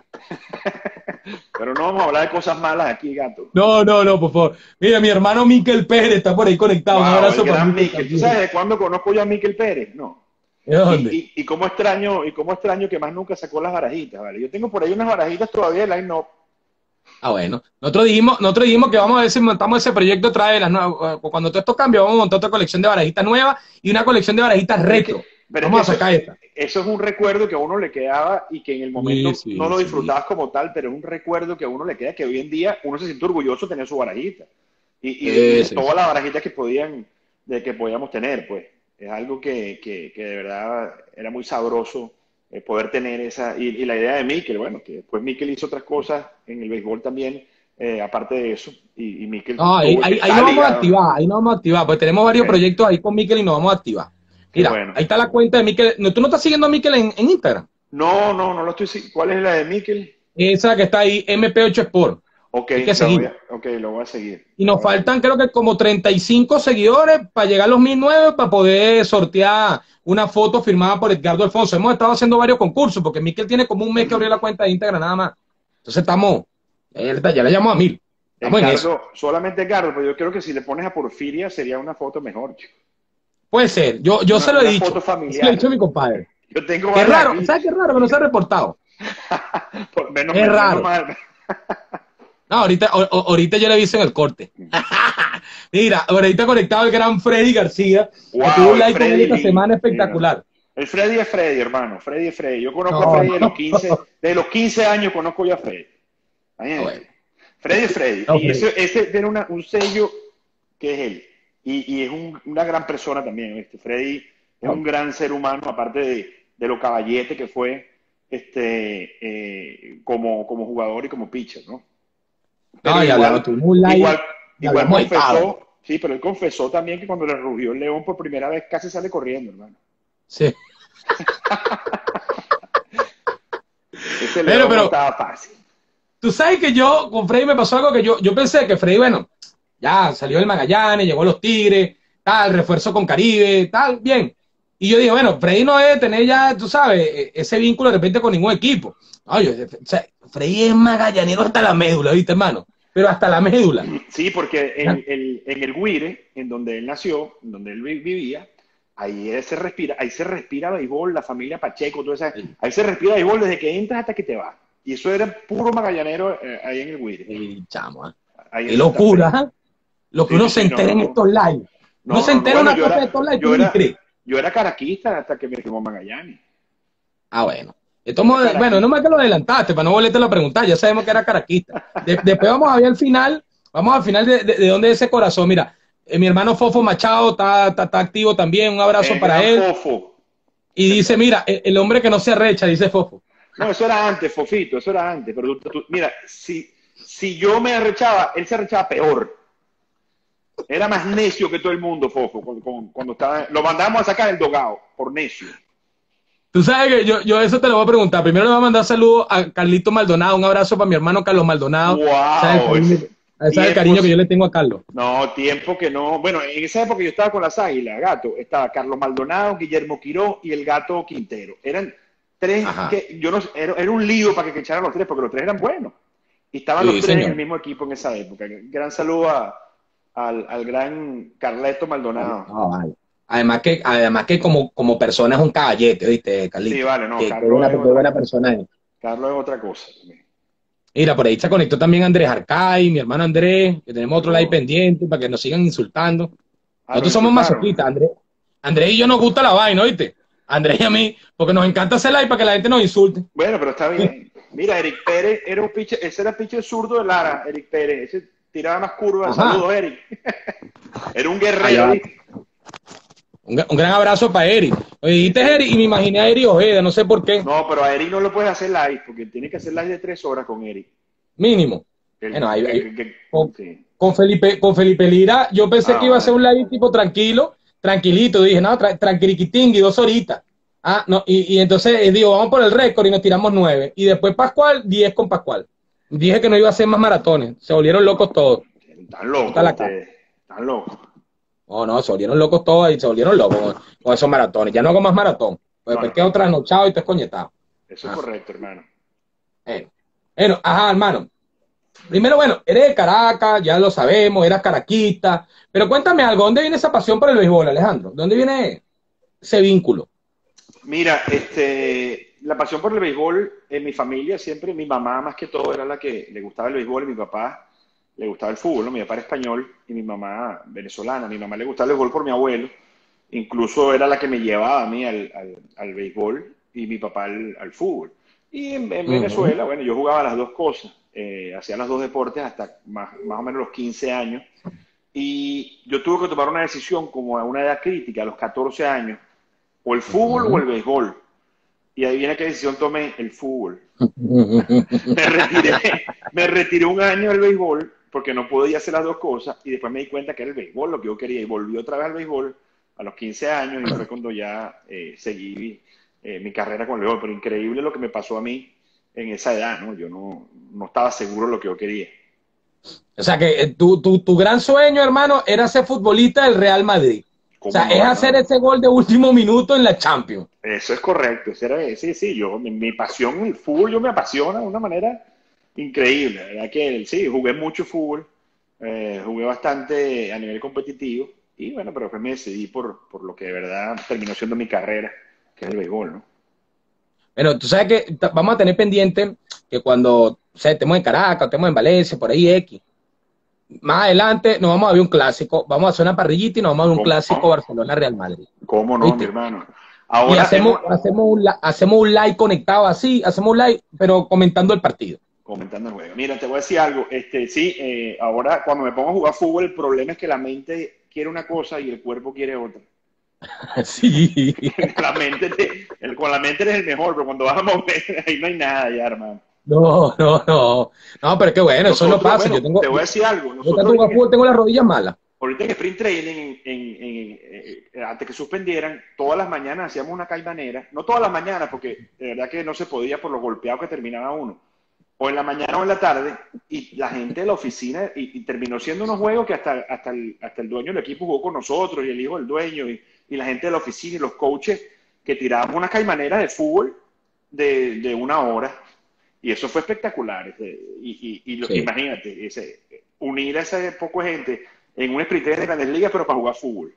Pero no vamos a hablar de cosas malas aquí, gato. No, por favor. Mira, mi hermano Miquel Pérez está por ahí conectado. Un Wow, el abrazo para gran Miquel Miquel. ¿Tú también. sabes de cuándo conozco yo a Miquel Pérez? No. ¿De dónde? Y cómo extraño que más nunca sacó las barajitas, ¿vale? Yo tengo por ahí unas barajitas todavía de line-up. Ah, bueno. Nosotros dijimos que vamos a ver si montamos ese proyecto otra vez. Cuando todo esto cambie, vamos a montar otra colección de barajitas nuevas y una colección de barajitas retro. Pero Vamos es a que sacar esta. eso es un recuerdo que a uno le quedaba y que en el momento Sí, no lo sí. disfrutabas como tal, pero es un recuerdo que a uno le queda que hoy en día uno se siente orgulloso de tener su barajita y de Sí. todas las barajitas que podíamos tener, pues. Es algo que de verdad era muy sabroso poder tener esa. Y la idea de Mikel, bueno, que después Mikel hizo otras cosas en el béisbol también, aparte de eso, y Mikel No, ahí está nos vamos a ligado. activar, ahí nos vamos a activar, pues tenemos varios Ok, proyectos ahí con Miquel y nos vamos a activar. qué Mira, bueno. ahí está la cuenta de Miquel. No, ¿tú no estás siguiendo a Miquel en Instagram? No lo estoy. ¿Cuál es la de Mikel? Esa que está ahí, MP8 Sport. Ok, Hay que seguir. lo voy a seguir. Y nos faltan creo que como 35 seguidores para llegar a los 1009 para poder sortear una foto firmada por Edgardo Alfonso. Hemos estado haciendo varios concursos porque Miquel tiene como un mes que abrió la cuenta de Instagram nada más. Entonces ya le llamamos a 1000. Estamos en eso. Solamente Edgardo, pero yo creo que si le pones a Porfiria sería una foto mejor, chico. Puede ser, yo se lo he Una dicho. foto Se lo he familiar. dicho a mi compadre. Yo tengo Qué varias raro, aquí. ¿sabes qué raro? Que no se ha reportado. Es raro. Mal. No, ahorita yo le aviso en el corte. Mira, ahorita conectado el gran Freddy García. Wow, que tuvo un el like con él Freddy esta Lee. semana espectacular. El Freddy es Freddy, hermano. Freddy es Freddy. Yo conozco a No, Freddy no. de los 15 años conozco yo a Freddy. Bueno. Freddy es Freddy. No, Y Freddy. ese tiene un sello que es él. Y es una gran persona también. Freddy es No. un gran ser humano, aparte de lo caballete que fue como jugador y como pitcher, ¿no? Pero No, ya hablamos, tuvimos un like. igual hablamos confesó, sí, pero él confesó también que cuando le rugió el león por primera vez casi sale corriendo, hermano. Sí. Ese león no estaba fácil. Tú sabes que con Freddy me pasó algo que yo pensé que Freddy, bueno, ya salió del Magallanes, llegó a los Tigres, tal, refuerzo con Caribe, tal, bien. Y yo dije, bueno, Freddy no debe tener ya, tú sabes, ese vínculo de repente con ningún equipo. No, o sea, Freddy es magallanero hasta la médula, ¿viste, hermano? Pero hasta la médula. Sí, porque en el Guire, en donde él nació, en donde él vivía, ahí se respira béisbol, la familia Pacheco, todo eso, ahí se respira béisbol desde que entras hasta que te vas. Y eso era puro magallanero ahí en el Guire. Sí, chamo, ¿eh? Ahí Qué en Santa locura, Fe. ¿eh? Lo que Sí, uno sí, se sí, entera en no. estos lives. No se entera Bueno, una cosa de estos lives, tú ni crees. yo era caraquista hasta que me firmó Magallanes. Ah, bueno. Bueno, no más que lo adelantaste, para no volverte a preguntar, ya sabemos que era caraquista. Después vamos a ver al final, de dónde es ese corazón. Mira, mi hermano Fofo Machado está activo también, un abrazo para Gran él. Fofo. Y dice, mira, el hombre que no se arrecha, dice Fofo. No, eso era antes, Fofito, eso era antes. Pero mira, si yo me arrechaba, él se arrechaba peor. Era más necio que todo el mundo, Fofo, cuando estaba. Lo mandábamos a sacar el dogado, por necio. Tú sabes que yo eso te lo voy a preguntar. Primero le voy a mandar saludos a Carlito Maldonado. Un abrazo para mi hermano Carlos Maldonado. ¡Wow! ¿Sabes el cariño que yo le tengo a Carlos? No, tiempo que no. Bueno, en esa época yo estaba con las Águilas, gato. Estaba Carlos Maldonado, Guillermo Quiró y el gato Quintero. Eran tres Ajá. que yo no era un lío para que echaran los tres, porque los tres eran buenos. Y estaban los Sí, tres en el señor. mismo equipo en esa época. Gran saludo al gran Carleto Maldonado. No, vale. Además que como persona es un caballete, ¿viste, Sí, Carlito? vale, no, Qué Carlos es qué otra buena cosa. persona es. Carlos es otra cosa. Mira, por ahí se conectó también Andrés Arcay, mi hermano Andrés, que tenemos otro live Saludos. pendiente para que nos sigan insultando. Ah, lo Nosotros somos insultaron. masoquistas, Andrés. Andrés y yo nos gusta la vaina, ¿oíste? Andrés y a mí, porque nos encanta hacer live para que la gente nos insulte. Bueno, pero está bien. Mira, Eric Pérez era un pitcher, ese era el pitcher zurdo de Lara, Eric Pérez. Ese tiraba más curvas. Ajá. Saludos, Eric. Era un Allá guerrero, va. ¿viste? Un gran abrazo para Eric. Oye, Sí, dijiste sí. Eric y me imaginé a Eric Ojeda, no sé por qué. No, pero a Eric no lo puedes hacer live, porque tiene que hacer live de 3 horas con Eric. Mínimo. El, Bueno, con, sí. con Felipe Lira, yo pensé que Ah, iba a ser bueno. un live tipo tranquilo, tranquilito. Dije, no, tranquiliquitingui, 2 horitas. Ah, no, y entonces digo, vamos por el récord y nos tiramos 9. Y después Pascual, 10 con Pascual. Dije que no iba a hacer más maratones. Se volvieron locos todos. Están Está locos la cara. ustedes. Están locos. No, no, se volvieron locos todos y se volvieron locos con esos maratones. Ya no hago más maratón. Pues No, después no. quedo trasnochado y te escoñetado. Eso es Ah, correcto, hermano. bueno. Bueno, ajá, hermano. Primero, bueno, eres de Caracas, ya lo sabemos, eras caraquista. Pero cuéntame algo, ¿dónde viene esa pasión por el béisbol, Alejandro? ¿Dónde viene ese vínculo? Mira, la pasión por el béisbol en mi familia siempre, mi mamá más que todo era la que le gustaba el béisbol y mi papá le gustaba el fútbol, ¿no? Mi papá era español y mi mamá venezolana. Mi mamá le gustaba el béisbol por mi abuelo, incluso era la que me llevaba a mí al béisbol y mi papá al fútbol. Y en Ujú. Venezuela, bueno, yo jugaba las dos cosas, hacía los dos deportes hasta más o menos los 15 años. Y yo tuve que tomar una decisión como a una edad crítica, a los 14 años, o el fútbol o Ujú. el béisbol. Y ahí viene qué decisión tomé, el fútbol. Ujú. Me retiré, me retiré un año del béisbol porque no podía hacer las dos cosas y después me di cuenta que era el béisbol lo que yo quería y volví otra vez al béisbol a los 15 años y fue cuando ya seguí mi carrera con el béisbol. Pero increíble lo que me pasó a mí en esa edad, ¿no? Yo no estaba seguro de lo que yo quería. O sea que tu gran sueño, hermano, era ser futbolista del Real Madrid. O ¿Cómo sea, es no, hacer hermano? ese gol de último minuto en la Champions. Eso es correcto. Sí, sí, mi pasión, el fútbol, yo me apasiona de una manera increíble. La verdad que sí, jugué mucho fútbol, jugué bastante a nivel competitivo y bueno, pero después me decidí por lo que de verdad terminó siendo mi carrera, que es el béisbol, ¿no? Bueno, tú sabes que vamos a tener pendiente que cuando, o sea, estemos en Caracas, estemos en Valencia, por ahí X, más adelante nos vamos a ver un clásico, vamos a hacer una parrillita y nos vamos a ver un ¿Cómo clásico no? Barcelona-Real Madrid. ¿Cómo no, mi ¿Viste? hermano? Y Ahora hacemos un live conectado así, hacemos un live, pero comentando el partido. comentando el juego. Mira, te voy a decir algo. Sí, ahora cuando me pongo a jugar fútbol, el problema es que la mente quiere una cosa y el cuerpo quiere otra. Sí. Con la mente eres el mejor, pero cuando vas a mover, ahí no hay nada ya, hermano. No, no, no. No, pero qué bueno, eso no Nosotros, pasa. bueno, te voy a decir algo. Yo Nosotros tanto jugar fútbol tengo las rodillas malas. ahorita en sprint training, antes que suspendieran, todas las mañanas hacíamos una caimanera. No todas las mañanas, porque de verdad que no se podía por lo golpeado que terminaba uno. O en la mañana o en la tarde, y la gente de la oficina, y terminó siendo unos juegos que hasta el dueño del equipo jugó con nosotros, y el hijo del dueño, y la gente de la oficina, y los coaches, que tirábamos unas caimaneras de fútbol de 1 hora. Y eso fue espectacular. Sí. Imagínate, unir a ese poco de gente en un sprint de grandes ligas, pero para jugar fútbol.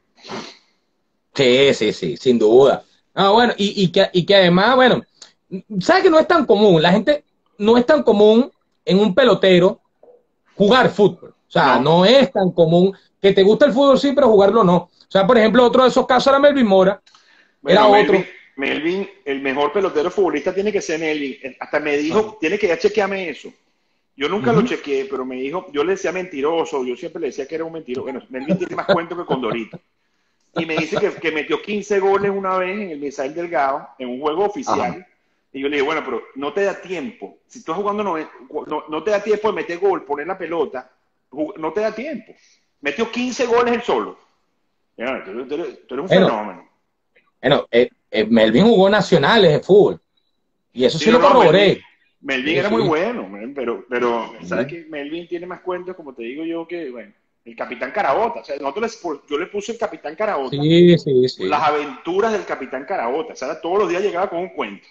Sí, sí, sí, sin duda. Ah, bueno, y que además, bueno, ¿sabes que no es tan común? La gente no es tan común en un pelotero jugar fútbol. O sea, No, no es tan común que te gusta el fútbol, sí, pero jugarlo no. O sea, por ejemplo, otro de esos casos era Melvin Mora, era bueno, otro. Melvin, el mejor pelotero futbolista tiene que ser Melvin. Hasta me Ajá. dijo, tiene que ya chequearme eso. Yo nunca lo Ujú. chequeé, pero me dijo, yo le decía mentiroso, yo siempre le decía que era un mentiroso. Bueno, Melvin tiene más cuento que Condorito. Y me dice que metió 15 goles una vez en el Misael Delgado, en un juego Ajá. oficial. Y yo le dije, bueno, pero no te da tiempo. Si tú estás jugando, no te da tiempo de meter gol, poner la pelota, no te da tiempo. metió 15 goles él solo. Mira, tú eres un Bueno, fenómeno. bueno, Melvin jugó nacionales de fútbol. Y eso Sí, sí no, lo no, corroboré. Melvin Sí, era muy sí. bueno, pero sabes Sí, que Melvin tiene más cuentos, como te digo yo, que bueno, el Capitán Caraota. O sea, yo le puse el Capitán Caraota, sí, sí, las sí. aventuras del Capitán Caraota. O sea, todos los días llegaba con un cuento.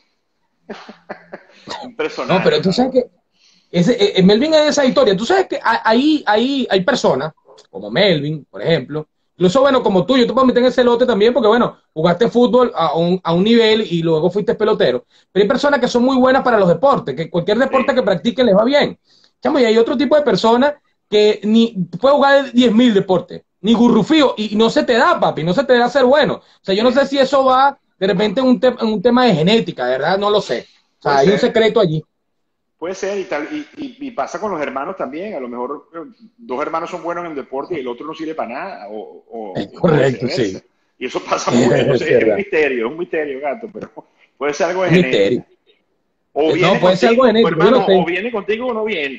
Un No, personaje, pero tú hermano. sabes que Melvin es esa historia. Tú sabes que ahí hay personas, como Melvin, por ejemplo, incluso, bueno, como tú, yo te puedo meter en ese lote también, porque, bueno, jugaste fútbol a un nivel y luego fuiste pelotero. Pero hay personas que son muy buenas para los deportes, que cualquier deporte Sí, que practiquen les va bien. Chamo, y hay otro tipo de personas que ni puede jugar 10.000 deportes, ni gurrufío, y no se te da, papi, no se te da ser bueno. O sea, yo no sé sí. si eso va de repente en un tema de genética, de verdad, no lo sé. O sea, Puede hay un ser, secreto allí. puede ser y tal. Y pasa con los hermanos también. A lo mejor dos hermanos son buenos en el deporte y el otro no sirve para nada, Es o correcto, viceversa. sí. Y eso pasa mucho. No Es sé, verdad. es un misterio, gato, pero puede ser algo de Un misterio. genética. O No, viene puede ser algo contigo, tu genético, yo no hermano, o sé. viene contigo o no viene.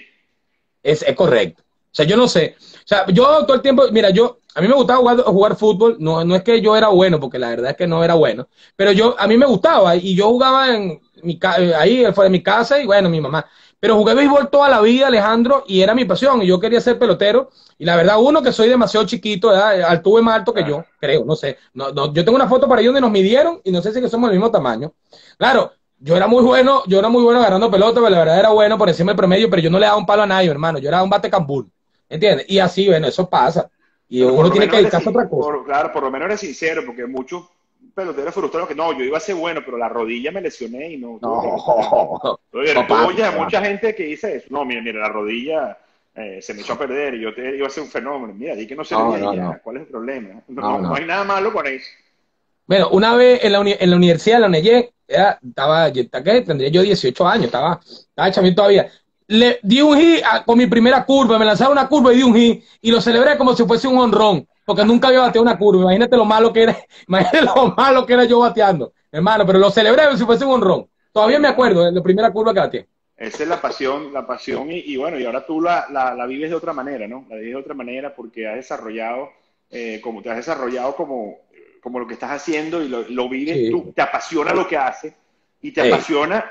Es correcto. O sea, yo no sé. O sea, yo todo el tiempo, mira, a mí me gustaba jugar fútbol, no, no es que yo era bueno, porque la verdad es que no era bueno, pero a mí me gustaba y yo jugaba ahí fuera de mi casa y bueno, mi mamá. Pero jugué béisbol toda la vida, Alejandro, y era mi pasión, y yo quería ser pelotero, y la verdad, uno, que soy demasiado chiquito, ¿verdad? Tuve más alto que Ah, yo, creo, no sé. No, no, yo tengo una foto para ahí donde nos midieron, y no sé si que somos del mismo tamaño. Claro, yo era muy bueno agarrando pelota, pero la verdad era bueno por encima del promedio, pero yo no le daba un palo a nadie, hermano, yo era un bate cambur, ¿entiendes? Y así, bueno, eso pasa, y pero por uno lo tiene que menos dedicarse a otra cosa. claro, por lo menos eres sincero, porque muchos peloteros frustrados que no, yo iba a ser bueno, pero la rodilla me lesioné y no tuve que retirarme. No, Oye, no, tú papi, oyes a no, mucha gente que dice eso. No, mira, la rodilla se me echó a perder y iba a ser un fenómeno. Mira, di que no no, servía y no, no, ya. ¿Cuál es el problema? no, No no. hay nada malo con eso. Bueno, una vez en la universidad, en la UNEYE, ¿qué? Tendría yo 18 años, estaba chamito todavía. Le di un hit con mi primera curva, me lanzaron una curva y di un hit, y lo celebré como si fuese un honrón, porque nunca había bateado una curva. Imagínate lo malo que era, imagínate lo malo que era yo bateando, hermano, pero lo celebré como si fuese un honrón. Todavía me Sí, no. acuerdo de la primera curva que bateé. Esa es la pasión y bueno, y ahora tú la vives de otra manera, ¿no? La vives de otra manera porque has desarrollado, como te has desarrollado como lo que estás haciendo y lo vives Sí, tú, te apasiona lo que haces y te hey, apasiona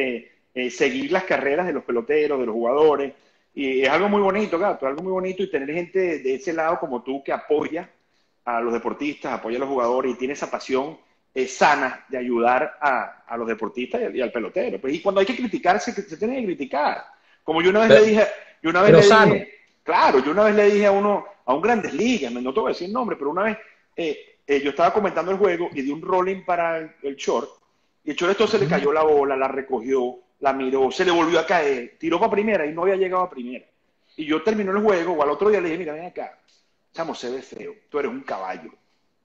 seguir las carreras de los peloteros, de los jugadores. Y es algo muy bonito, gato, es algo muy bonito y tener gente de ese lado como tú que apoya a los deportistas, apoya a los jugadores y tiene esa pasión sana de ayudar a los deportistas y al pelotero. Pues, y cuando hay que criticar, se tiene que criticar. Como pero, yo una vez pero le sano. dije, claro, yo una vez le dije a uno, a un Grandes Ligas, no te voy a decir el nombre, pero una vez yo estaba comentando el juego y di un rolling para el short, y el short esto se le cayó la bola, la recogió, la miró, se le volvió a caer, tiró para primera y no había llegado a primera. Y yo terminó el juego, o al otro día le dije, mira, ven acá, chamo, se ve feo, tú eres un caballo,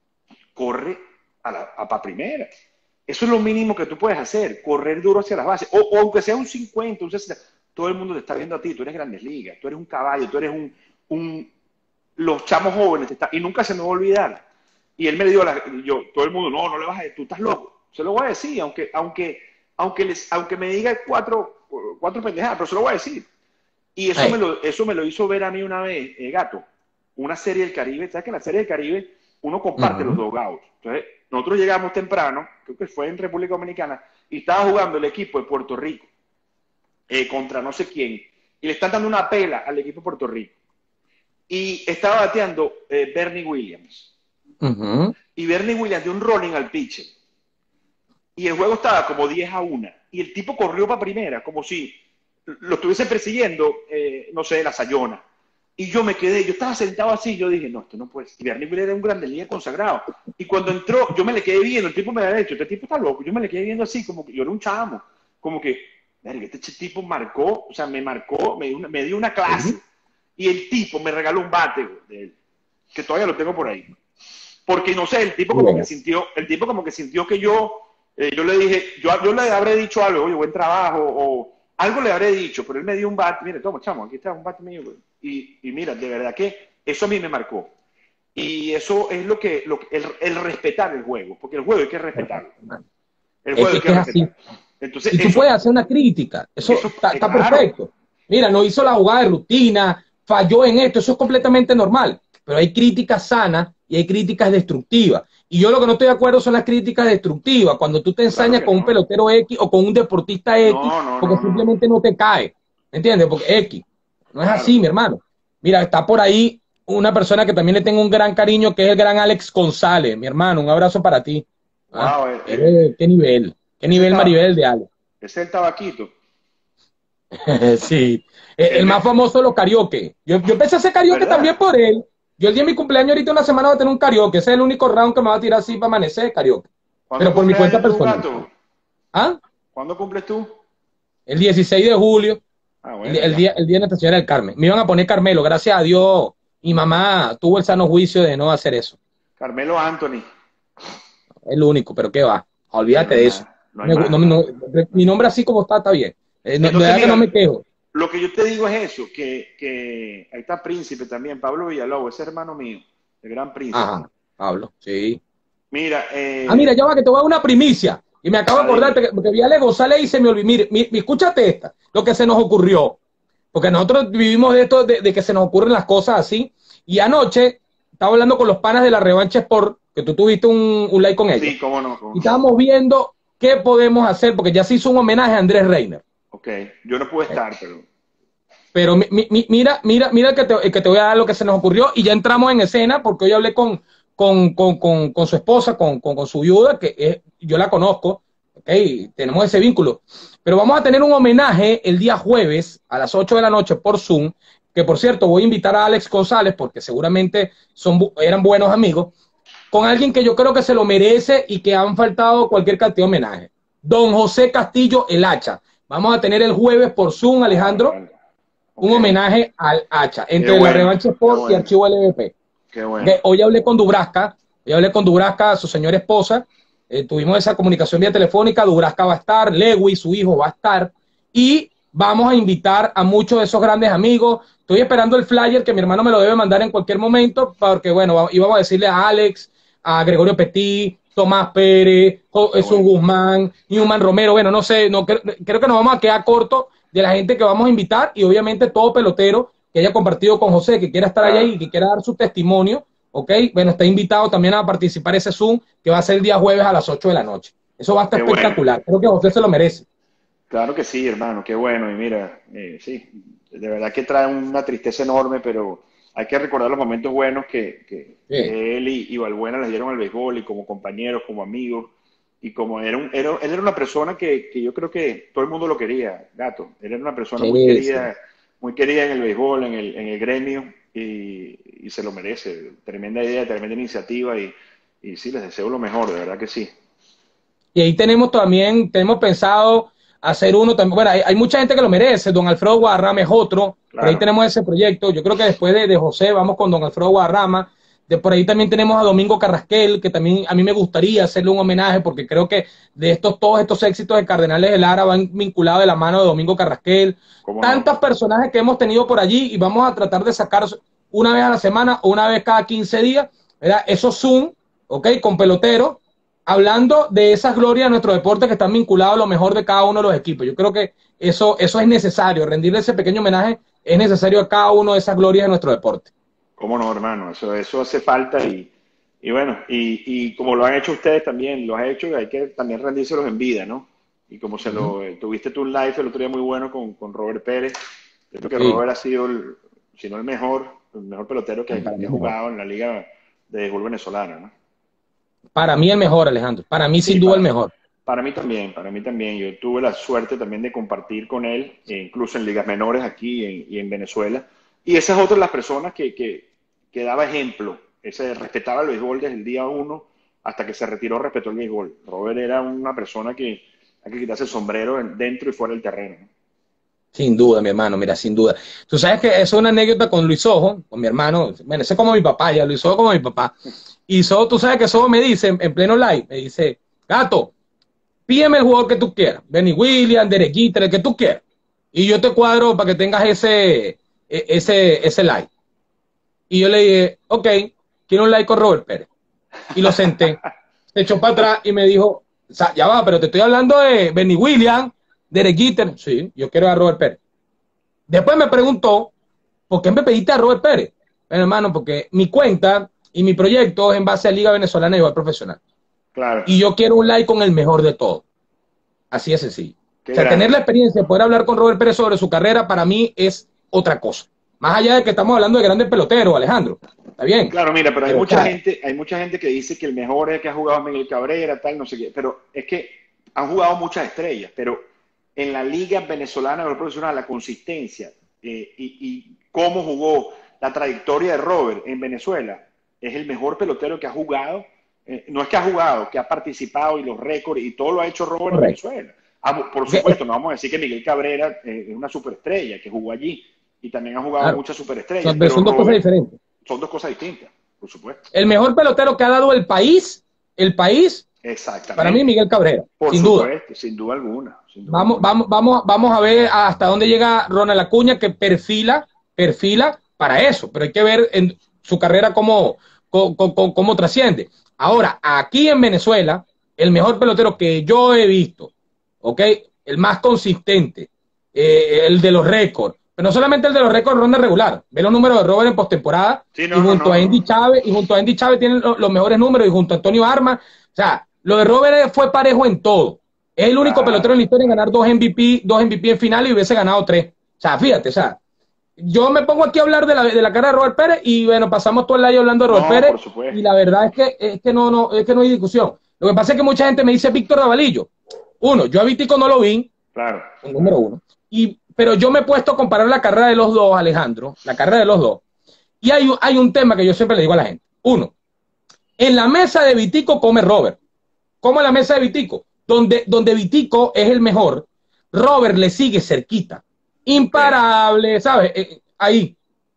corre para primera. Eso es lo mínimo que tú puedes hacer, correr duro hacia las bases. O aunque sea un 50, un 60, todo el mundo te está viendo a ti, tú eres Grandes Ligas, tú eres un caballo, tú eres los chamos jóvenes, y nunca se me va a olvidar. Y él me dio, todo el mundo, no le vas a decir, tú estás loco. Se lo voy a decir, aunque me diga cuatro pendejadas, pero se lo voy a decir. Y Hey. eso me lo hizo ver a mí una vez, gato, una serie del Caribe. ¿Sabes que en la serie del Caribe uno comparte los Uh-huh. dogouts? Entonces, nosotros llegamos temprano, creo que fue en República Dominicana, y estaba jugando el equipo de Puerto Rico contra no sé quién, y le están dando una pela al equipo de Puerto Rico. Y estaba bateando Bernie Williams. Uh-huh. Y Bernie Williams dio un rolling al pitcher. Y el juego estaba como 10-1. Y el tipo corrió para primera, como si lo estuviese persiguiendo, no sé, la Sayona. Y yo me quedé, yo estaba sentado así, yo dije, no, esto no puede ser. Y Bernie Miller era un grande líder consagrado. Y cuando entró, yo me le quedé viendo, el tipo me había dicho, este tipo está loco, yo me le quedé viendo así, como que yo era un chamo, como que, este tipo marcó, o sea, me marcó, me dio una clase. Sí. Y el tipo me regaló un bate de él, que todavía lo tengo por ahí. Porque no sé, Bien. el tipo como que sintió que yo le dije, yo le habré dicho algo, oye, buen trabajo, o algo le habré dicho, pero él me dio un bate, mire, toma, chamo, aquí está un bate mío, y mira, de verdad que eso a mí me marcó. Y eso es el respetar el juego, porque el juego hay que respetarlo. El juego hay Es que que es así. respetarlo. Entonces, Y tú puedes hacer una crítica, eso está claro, perfecto. Mira, no hizo la jugada de rutina, falló en esto, eso es completamente normal. pero hay críticas sanas y hay críticas destructivas. Y yo lo que no estoy de acuerdo son las críticas destructivas, cuando tú te ensañas con un pelotero X o con un deportista X, porque simplemente no te cae, ¿entiendes? Porque X, no es así, mi hermano. Mira, está por ahí una persona que también le tengo un gran cariño, que es el gran Alex González, mi hermano, un abrazo para ti. Wow, qué nivel Maribel de Alex. Ese es el tabaquito. Sí, el más famoso de los karaoke. Yo empecé a hacer karaoke también por él. Yo el día de mi cumpleaños, ahorita una semana, voy a tener un karaoke. Ese es el único round que me va a tirar así para amanecer, karaoke. Pero por mi cuenta personal. ¿Ah? ¿Cuándo cumples tú? El 16 de julio. Bueno, el día de Nuestra Señora del Carmen. Me iban a poner Carmelo, gracias a Dios. Mi mamá tuvo el sano juicio de no hacer eso. Carmelo Anthony. El único, pero qué va. Olvídate de eso. Mi nombre así como está bien. No me quejo. Lo que yo te digo es eso, que ahí está Príncipe también, Pablo Villalobos, ese hermano mío, el gran Príncipe. Ajá, Pablo, sí. Mira, mira, ya va, que te voy a dar una primicia. Y me acabo de acordarte que vi a Ale González y se me olvidó. Mira, escúchate esta, lo que se nos ocurrió. Porque nosotros vivimos de esto, de que se nos ocurren las cosas así. Y anoche estaba hablando con los panas de la Revancha Sport, que tú tuviste un like con ellos. Sí, cómo no. Y estábamos viendo qué podemos hacer, porque ya se hizo un homenaje a Andrés Reiner. Ok, yo no pude estar, pero... Pero mira que te voy a dar lo que se nos ocurrió y ya entramos en escena porque hoy hablé con su esposa, con su viuda, que yo la conozco, okay, tenemos ese vínculo. Pero vamos a tener un homenaje el día jueves a las 8 de la noche por Zoom, que por cierto voy a invitar a Alex González porque seguramente eran buenos amigos, con alguien que yo creo que se lo merece y que han faltado cualquier cantidad de homenaje. Don José Castillo, el Hacha. Vamos a tener el jueves por Zoom, Alejandro, un homenaje al Hacha, entre la Revancha Sport y Archivo LVP. Qué bueno. Hoy hablé con Dubrasca, su señora esposa, tuvimos esa comunicación vía telefónica, Dubrasca va a estar, Lewis, su hijo, va a estar, y vamos a invitar a muchos de esos grandes amigos. Estoy esperando el flyer que mi hermano me lo debe mandar en cualquier momento, porque bueno, íbamos a decirle a Alex, a Gregorio Petit, Tomás Pérez, Jesús Guzmán, Newman Romero, bueno, no sé, creo que nos vamos a quedar cortos de la gente que vamos a invitar y obviamente todo pelotero que haya compartido con José, que quiera estar allá y que quiera dar su testimonio, ¿ok? Bueno, está invitado también a participar ese Zoom que va a ser el día jueves a las 8 de la noche. Eso va a estar espectacular, creo que José se lo merece. Claro que sí, hermano, qué bueno, y mira, sí, de verdad que trae una tristeza enorme, pero hay que recordar los momentos buenos que él y Valbuena les dieron al béisbol y como compañeros, como amigos, y como él era una persona que yo creo que todo el mundo lo quería, Gato. Él era una persona muy querida en el béisbol, en el gremio, y se lo merece. Tremenda idea, tremenda iniciativa, y sí, les deseo lo mejor, de verdad que sí. Y ahí tenemos pensado hacer uno también. Bueno, hay mucha gente que lo merece. Don Alfredo Guadarrama es otro. Claro. Por ahí tenemos ese proyecto. Yo creo que después de José vamos con don Alfredo Guadarrama. Por ahí también tenemos a Domingo Carrasquel, que también a mí me gustaría hacerle un homenaje porque creo que todos estos éxitos de Cardenales de Lara van vinculados de la mano de Domingo Carrasquel. Tantos personajes que hemos tenido por allí y vamos a tratar de sacar una vez a la semana o una vez cada 15 días, ¿verdad? Esos Zoom, ¿ok? Con peloteros, hablando de esas glorias de nuestro deporte que están vinculados a lo mejor de cada uno de los equipos. Yo creo que eso es necesario, rendirle ese pequeño homenaje es necesario a cada uno de esas glorias de nuestro deporte. Cómo no, hermano, eso hace falta y bueno, y como lo han hecho ustedes también, lo has hecho, hay que también rendírselos en vida, ¿no? Y como tuviste tú un live el otro día muy bueno con Robert Pérez, creo que Robert ha sido, si no el mejor pelotero que ha jugado en la liga de béisbol venezolana, ¿no? Para mí el mejor, Alejandro, para mí sin duda el mejor. Para mí también, yo tuve la suerte también de compartir con él, incluso en ligas menores aquí y en Venezuela. Y esa es otra de las personas que daba ejemplo. Ese respetaba el béisbol desde el día 1 hasta que se retiró, respetó el béisbol. Robert era una persona que hay que quitarse el sombrero dentro y fuera del terreno, ¿no? Sin duda, mi hermano, mira, sin duda. Tú sabes que eso es una anécdota con Luis Ojo, con mi hermano. Bueno, ese es como mi papá, ya Luis Ojo como mi papá. Y tú sabes que Sojo me dice, en pleno live, me dice, Gato, pídeme el jugador que tú quieras. Benny Williams, Derek Jeter, el que tú quieras. Y yo te cuadro para que tengas ese like. Y yo le dije, ok, quiero un like con Robert Pérez. Y lo senté. Se echó para atrás y me dijo, ya va, pero te estoy hablando de Benny Williams, Derek Jeter. Sí, yo quiero a Robert Pérez. Después me preguntó, ¿por qué me pediste a Robert Pérez? Bueno, hermano, porque mi cuenta y mi proyecto es en base a Liga Venezolana de Béisbol Profesional. Claro, Y yo quiero un like con el mejor de todo. Así de sencillo. qué O sea, tener la grande. experiencia de poder hablar con Robert Pérez sobre su carrera, para mí es otra cosa. Más allá de que estamos hablando de grandes peloteros, Alejandro. Está bien. Claro, mira, pero Pero, o sea, hay mucha gente que dice que el mejor es el que ha jugado Miguel Cabrera, tal, no sé qué, pero es que han jugado muchas estrellas, pero en la liga venezolana de profesional, la consistencia y cómo jugó la trayectoria de Robert en Venezuela, es el mejor pelotero que ha jugado, no es que ha jugado, que ha participado y los récords y todo lo ha hecho Robert en correcto. Venezuela. Por Que- supuesto, no vamos a decir que Miguel Cabrera es una superestrella que jugó allí y también ha jugado Claro. muchas superestrellas, Pero pero son dos cosas Robert diferentes. son dos cosas distintas, por supuesto. El mejor pelotero que ha dado el país, para mí, Exactamente. Miguel Cabrera, Por sin duda. supuesto, sin duda alguna, sin duda Vamos, alguna. vamos, vamos, vamos a ver hasta dónde llega Ronald Acuña, que perfila para eso, pero hay que ver en su carrera cómo trasciende. Ahora, aquí en Venezuela, el mejor pelotero que yo he visto, ¿ok? El más consistente, el de los récords, pero no solamente el de los récords de ronda regular, ve los números de Robert en postemporada, Sí, y no, no, junto a no, Andy no. Chávez, tienen los mejores números, y junto a Antonio Armas, o sea, lo de Robert fue parejo en todo. Es el único pelotero en Claro. la historia en ganar dos MVP en final y hubiese ganado tres. O sea, fíjate, o sea, yo me pongo aquí a hablar de la carrera de Robert Pérez y bueno, pasamos todo el año hablando de Robert No, Pérez por y supuesto. la verdad es que no hay discusión. Lo que pasa es que mucha gente me dice Víctor Davalillo. Uno, yo a Víctico no lo vi, Claro, el número claro. uno. Pero yo me he puesto a comparar la carrera de los dos, Alejandro, la carrera de los dos. Y hay un tema que yo siempre le digo a la gente. Uno, en la mesa de Vitico come Robert. ¿Cómo en la mesa de Vitico? Donde Vitico es el mejor, Robert le sigue cerquita. Ok. Imparable, ¿sabes? Ahí.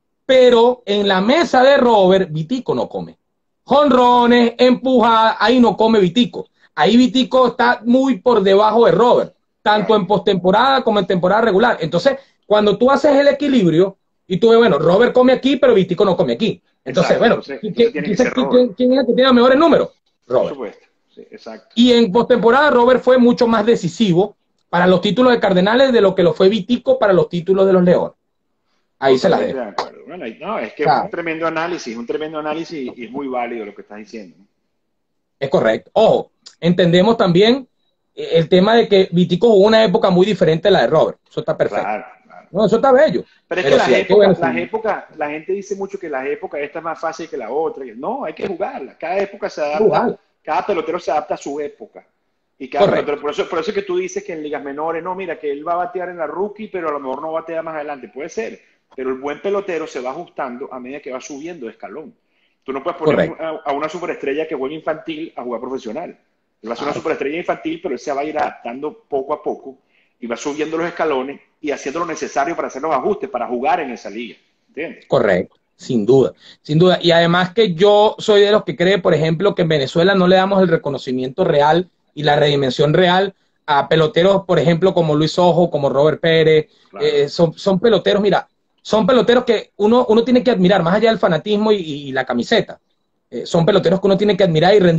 Pero en la mesa de Robert, Vitico no come. Jonrones, empujadas, ahí no come Vitico. Ahí Vitico está muy por debajo de Robert, tanto Claro. en postemporada como en temporada regular. Entonces, cuando tú haces el equilibrio y tú ves, bueno, Robert come aquí, pero Vitico no come aquí. Entonces, Exacto. bueno, Entonces tiene que ser Robert. ¿quién es el que tiene los mejores números? Por Robert. supuesto. Sí, exacto. Y en postemporada Robert fue mucho más decisivo para los títulos de Cardenales de lo que lo fue Vitico para los títulos de los Leones. Ahí se las Totalmente dejo. de acuerdo. Bueno, no, es que es Claro, un tremendo análisis y es muy válido lo que estás diciendo, ¿no? es correcto. Ojo, entendemos también el tema de que Vitico jugó una época muy diferente a la de Robert. Eso está perfecto. Claro, claro. No, eso está bello. Pero es que Pero sí, hay que ver. la gente dice mucho que las épocas esta es más fácil que la otra. No, hay que jugarla. Cada época se adapta, Igual. cada pelotero se adapta a su época. Y cada pelotero, Correcto. por eso es que tú dices que en ligas menores, no, mira, que él va a batear en la rookie, pero a lo mejor no batea más adelante. Puede ser. Pero el buen pelotero se va ajustando a medida que va subiendo de escalón. Tú no puedes poner Correcto. a una superestrella que juega infantil a jugar profesional. Él va a ser una Claro. superestrella infantil, pero él se va a ir adaptando poco a poco y va subiendo los escalones y haciendo lo necesario para hacer los ajustes, para jugar en esa liga. ¿Entiendes? Correcto. Sin duda. Sin duda. Y además que yo soy de los que cree, por ejemplo, que en Venezuela no le damos el reconocimiento real y la redimensión real a peloteros, por ejemplo, como Luis Ojo, como Robert Pérez. Claro. Son peloteros, mira, son peloteros que uno tiene que admirar, más allá del fanatismo y la camiseta. Son peloteros que uno tiene que admirar y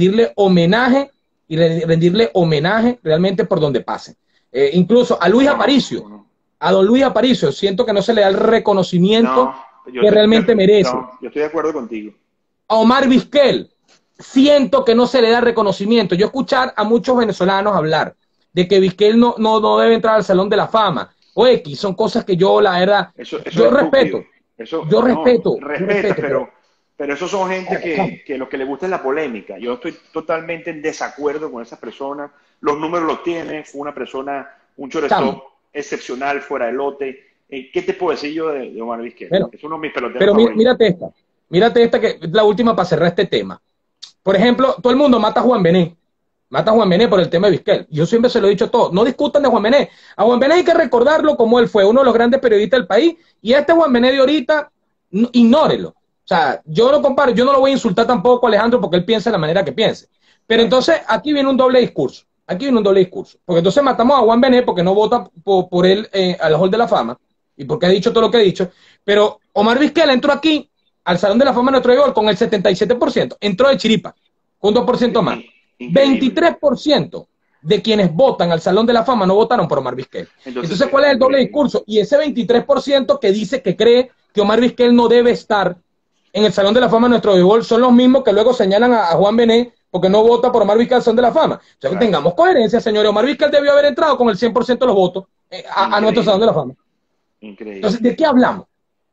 rendirle homenaje realmente por donde pasen. Incluso a Luis ¿Cómo no? Aparicio, ¿Cómo no? a don Luis Aparicio, siento que no se le da el reconocimiento No, que realmente merece. no, yo estoy de acuerdo contigo. A Omar Vizquel, siento que no se le da reconocimiento. Yo escuchar a muchos venezolanos hablar de que Vizquel no debe entrar al Salón de la Fama, o X, son cosas que yo, la verdad, Eso yo es estúpido. respeto, Eso, yo no, respeto, yo respeta, respeto, pero pero esos son gente que lo que le gusta es la polémica. Yo estoy totalmente en desacuerdo con esas personas. Los números los tiene, fue una persona, un chamo, shortstop excepcional, fuera de lote. ¿Qué te puedo decir yo de Omar Vizquel? bueno, Es uno de mis peloteros pero favoritos. mírate esta que es la última para cerrar este tema. Por ejemplo, todo el mundo mata a Juan Bené por el tema de Vizquel. Yo siempre se lo he dicho a todos, no discutan de Juan Bené. A Juan Bené hay que recordarlo como él fue uno de los grandes periodistas del país, y este Juan Bené de ahorita, ignórelo. O sea, yo no comparo, yo no lo voy a insultar tampoco a Alejandro porque él piensa de la manera que piense. Pero Claro. entonces aquí viene un doble discurso. Porque entonces matamos a Juan Bené porque no vota por él al Hall de la Fama y porque ha dicho todo lo que ha dicho. Pero Omar Vizquel entró aquí al Salón de la Fama de nuestro béisbol con el 77%. Entró de chiripa, con 2% más. Increíble. 23% de quienes votan al Salón de la Fama no votaron por Omar Vizquel. Entonces, ¿cuál es el doble increíble. discurso? Y ese 23% que dice que cree que Omar Vizquel no debe estar en el Salón de la Fama de nuestro béisbol son los mismos que luego señalan a Juan Bené porque no vota por Omar Vizquel al Salón de la Fama. O sea, que tengamos coherencia, señores. Omar Vizquel debió haber entrado con el 100% de los votos a nuestro Salón de la Fama. Increíble. Entonces, ¿de qué hablamos?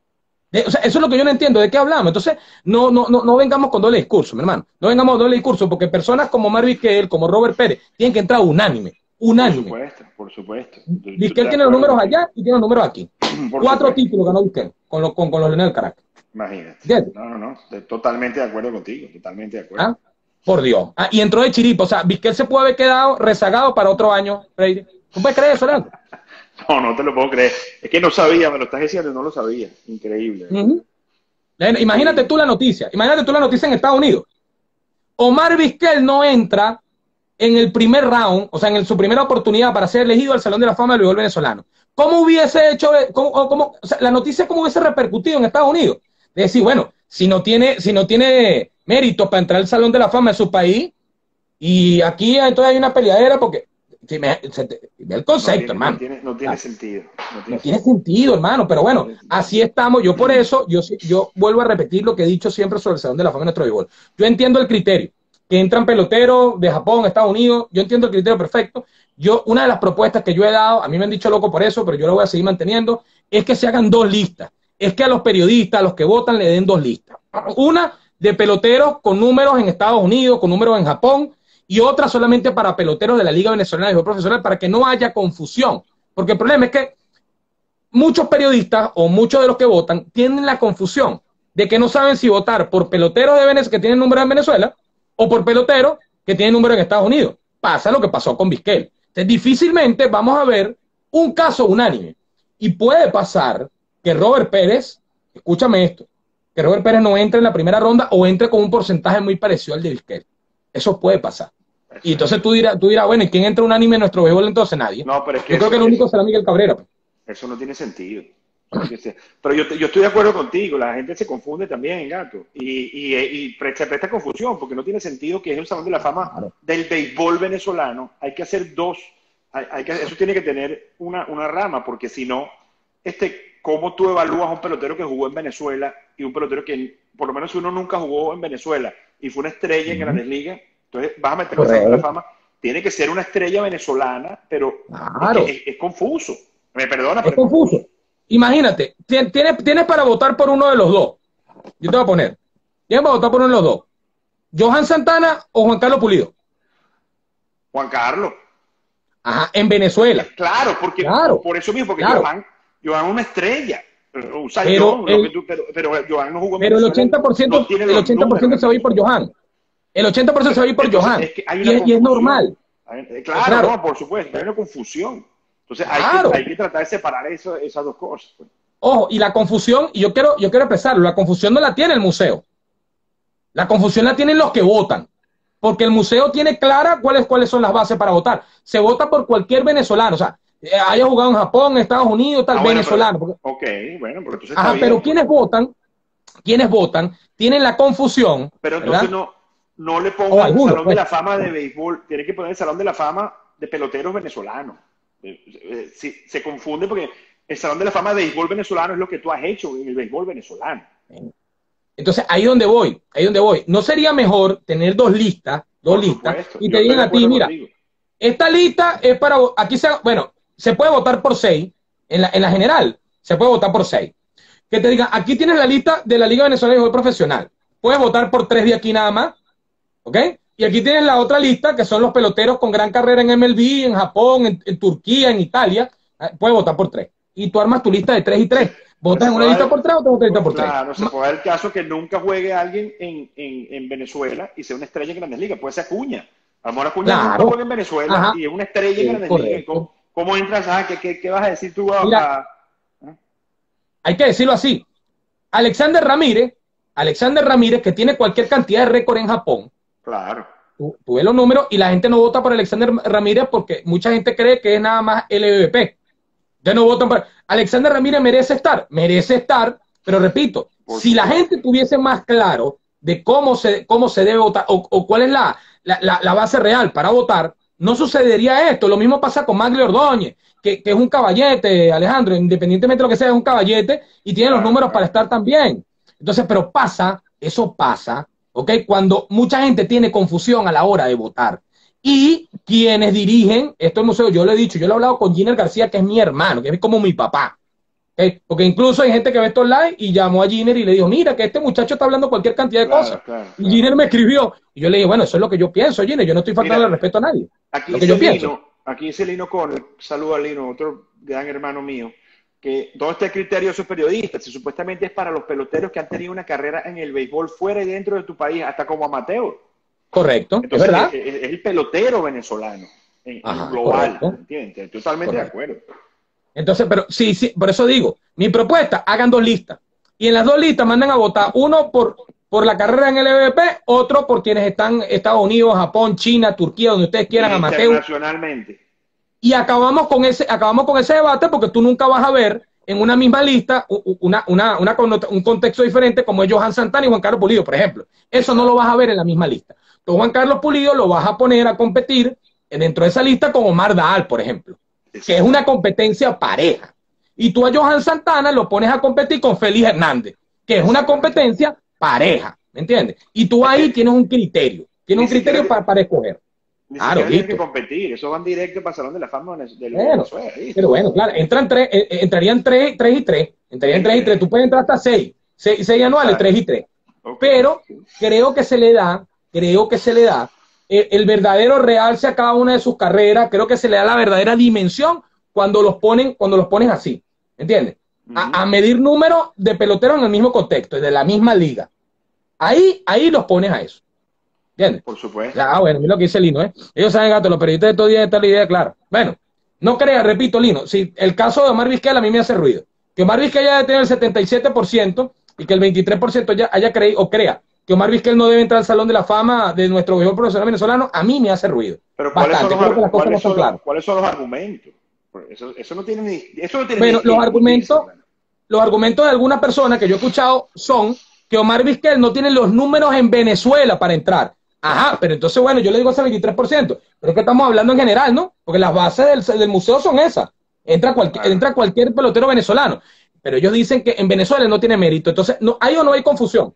O sea, eso es lo que yo no entiendo, ¿de qué hablamos? Entonces, no vengamos con doble discurso, mi hermano. No vengamos con doble discurso, porque personas como Omar Vizquel, como Robert Pérez, tienen que entrar unánime. Unánime. Por supuesto. Vizquel tiene los números allá y tiene los números aquí. 4 títulos ganó Vizquel con los Leones del Caracas. Imagínate. ¿Entiendes? No. Estoy totalmente de acuerdo contigo. Totalmente de acuerdo. ¿Ah? Por Dios. Y entró de chiripa. O sea, Vizquel se puede haber quedado rezagado para otro año, Brady. ¿Tú puedes creer eso, Leandro? No te lo puedo creer. Es que no sabía, me lo estás diciendo y no lo sabía. Increíble. Imagínate tú la noticia. Imagínate tú la noticia en Estados Unidos. Omar Vizquel no entra en el primer round, o sea, en su primera oportunidad para ser elegido al Salón de la Fama del béisbol venezolano. ¿Cómo hubiese hecho, o sea, la noticia cómo hubiese repercutido en Estados Unidos? De decir, bueno, si no tiene mérito para entrar al Salón de la Fama de su país, y aquí entonces hay una peleadera porque ve el concepto, hermano. No tiene sentido. No tiene sentido, hermano, pero bueno, así estamos. Yo por eso, yo vuelvo a repetir lo que he dicho siempre sobre el Salón de la Fama de nuestro béisbol. Yo entiendo el criterio, que entran peloteros de Japón, Estados Unidos, yo entiendo el criterio perfecto. Una de las propuestas que yo he dado, a mí me han dicho loco por eso, pero yo lo voy a seguir manteniendo, es que se hagan 2 listas. Es que a los periodistas, a los que votan, le den 2 listas. Una de peloteros con números en Estados Unidos, con números en Japón, y otra solamente para peloteros de la Liga Venezolana de Béisbol Profesional, para que no haya confusión. Porque el problema es que muchos periodistas o muchos de los que votan tienen la confusión de que no saben si votar por peloteros de Venezuela que tienen número en Venezuela o por peloteros que tienen número en Estados Unidos. Pasa lo que pasó con Vizquel. Entonces, difícilmente vamos a ver un caso unánime. Y puede pasar que Robert Pérez, escúchame esto, que Robert Pérez no entre en la primera ronda o entre con un porcentaje muy parecido al de Vizquel. Eso puede pasar. Y entonces tú dirás, bueno, ¿y quién entra unánime en nuestro béisbol entonces? Nadie. No, pero es que yo creo que el único será Miguel Cabrera. Eso no tiene sentido. Pero yo estoy de acuerdo contigo, la gente se confunde también, gato, y se presta confusión, porque no tiene sentido que es el Salón de la Fama del béisbol venezolano. Hay que hacer 2, eso tiene que tener una rama, porque si no, ¿cómo tú evalúas a un pelotero que jugó en Venezuela y un pelotero que, por lo menos uno nunca jugó en Venezuela y fue una estrella en Grandes Ligas? Entonces vas a meter el Salón de la Fama, tiene que ser una estrella venezolana, pero es confuso. Me perdona, pero es confuso. Imagínate, tienes para votar por uno de los 2. Yo te voy a poner. Tienes para votar por uno de los 2. ¿Johan Santana o Juan Carlos Pulido? Juan Carlos. Ajá, en Venezuela. Claro, porque por eso mismo, porque Johan es una estrella. Pero Johan no jugó en Venezuela. Pero el 80% se va a ir por Johan. El 80% se va a ir por Johan. Y es normal. Claro, no, por supuesto, hay una confusión. Entonces hay que tratar de separar esas 2 cosas. Pues. Ojo, y la confusión, y yo quiero expresarlo, la confusión no la tiene el museo. La confusión la tienen los que votan. Porque el museo tiene clara cuáles son las bases para votar. Se vota por cualquier venezolano, o sea, haya jugado en Japón, en Estados Unidos, tal, venezolano. Bueno, pero entonces está bien, pero quienes votan, tienen la confusión. Pero entonces no le pongan el Salón de la Fama de béisbol, tiene que poner el Salón de la Fama de peloteros venezolanos. Se confunde porque el Salón de la Fama de béisbol venezolano es lo que tú has hecho en el béisbol venezolano. Entonces, ahí donde voy. ¿No sería mejor tener 2 listas, y te digan a ti, mira, esta lista es para, se puede votar por 6, en la general, se puede votar por 6. Que te digan, aquí tienes la lista de la Liga Venezolana de Béisbol Profesional, puedes votar por 3 de aquí nada más, ¿ok? Y aquí tienes la otra lista, que son los peloteros con gran carrera en MLB, en Japón, en Turquía, en Italia, puedes votar por 3. Y tú armas tu lista de 3 y 3. ¿Votas en una lista por 3 o otra lista por 3? Claro, se puede dar el caso que nunca juegue alguien en Venezuela y sea una estrella en Grandes Ligas. Puede ser Acuña. A lo mejor Acuña nunca juega en Venezuela y es una estrella en Grandes Ligas. ¿Cómo entras? ¿Qué vas a decir tú? Hay que decirlo así. Alexander Ramírez, que tiene cualquier cantidad de récord en Japón. Claro. Tú ves los números y la gente no vota por Alexander Ramírez porque mucha gente cree que es nada más LVP. Ya no votan por... Alexander Ramírez merece estar, pero repito, si la gente tuviese más claro de cómo se debe votar o cuál es la base real para votar, no sucedería esto. Lo mismo pasa con Magli Ordóñez, que es un caballete, Alejandro, independientemente de lo que sea, es un caballete y tiene los números para estar también. Entonces, pero pasa, eso pasa, ¿ok? Cuando mucha gente tiene confusión a la hora de votar. Y quienes dirigen estos museos, yo lo he dicho, yo lo he hablado con Giner García, que es mi hermano, que es como mi papá. ¿Okay? Porque incluso hay gente que ve estos live y llamó a Giner y le dijo, mira, que este muchacho está hablando cualquier cantidad de cosas. Y Giner me escribió. Y yo le dije, bueno, eso es lo que yo pienso, Giner, yo no estoy faltando el respeto a nadie. Lo que yo pienso. Aquí dice Lino Conner, saludo a Lino, otro gran hermano mío, que ¿dónde está el criterio de esos periodistas? Si supuestamente es para los peloteros que han tenido una carrera en el béisbol fuera y dentro de tu país, hasta como amateur. Correcto, entonces, es verdad. Es el pelotero venezolano, en global, ¿entiendes? Totalmente de acuerdo. Entonces, pero sí, por eso digo, mi propuesta, hagan 2 listas. Y en las 2 listas mandan a votar, uno por la carrera en el EVP, otro por quienes están en Estados Unidos, Japón, China, Turquía, donde ustedes quieran, amateur. Internacionalmente. Y acabamos con ese debate, porque tú nunca vas a ver en una misma lista un contexto diferente como es Johan Santana y Juan Carlos Pulido, por ejemplo. Eso no lo vas a ver en la misma lista. Tú, Juan Carlos Pulido, lo vas a poner a competir dentro de esa lista con Omar Daal, por ejemplo, que es una competencia pareja. Y tú a Johan Santana lo pones a competir con Félix Hernández, que es una competencia pareja, ¿me entiendes? Y tú ahí tienes un criterio, para escoger. Claro, tienen que competir, eso van directo para el Salón de la Fama del Venezuela. Pero bueno, claro, entrarían 3 y 3. Entrarían 3 y 3. Tú puedes entrar hasta 6 anuales, 3 y 3. Okay. Pero creo que se le da el verdadero realce a cada una de sus carreras. Creo que se le da la verdadera dimensión cuando los pones así. ¿Entiendes? A medir números de peloteros en el mismo contexto, de la misma liga. Ahí los pones a eso. ¿Entiendes? Por supuesto. Bueno, mira lo que dice Lino, ¿eh? Ellos saben, gato, los periodistas de estos días están la idea clara. Bueno, no creas, repito, Lino, si el caso de Omar Vizquel a mí me hace ruido. Que Omar Vizquel haya tenido el 77% y que el 23% ya haya creído o crea que Omar Vizquel no debe entrar al Salón de la Fama de nuestro béisbol profesional venezolano, a mí me hace ruido. Pero ¿cuáles son los argumentos? Eso no tiene ni... Bueno, los argumentos de algunas personas que yo he escuchado son que Omar Vizquel no tiene los números en Venezuela para entrar. Ajá, pero entonces, bueno, yo le digo ese 23%, pero es que estamos hablando en general, ¿no? Porque las bases del museo son esas. Entra cualquier pelotero venezolano. Pero ellos dicen que en Venezuela no tiene mérito. Entonces, ¿hay o no hay confusión?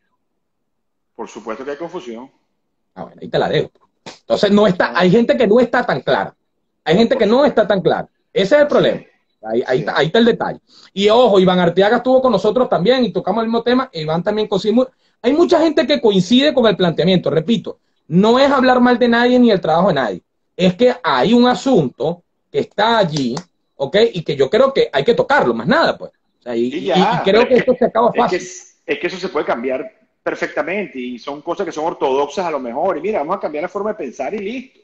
Por supuesto que hay confusión. Bueno, ahí te la dejo. Entonces, hay gente que no está tan clara. Hay gente que no está tan clara. Ese es el problema. Ahí está el detalle. Y ojo, Iván Arteaga estuvo con nosotros también y tocamos el mismo tema. Iván también coincide. Hay mucha gente que coincide con el planteamiento. Repito, no es hablar mal de nadie ni el trabajo de nadie. Es que hay un asunto que está allí, ¿ok? Y que yo creo que hay que tocarlo, más nada, pues. O sea, y creo que esto se acaba fácil. Es que eso se puede cambiar perfectamente y son cosas que son ortodoxas a lo mejor. Y mira, vamos a cambiar la forma de pensar y listo.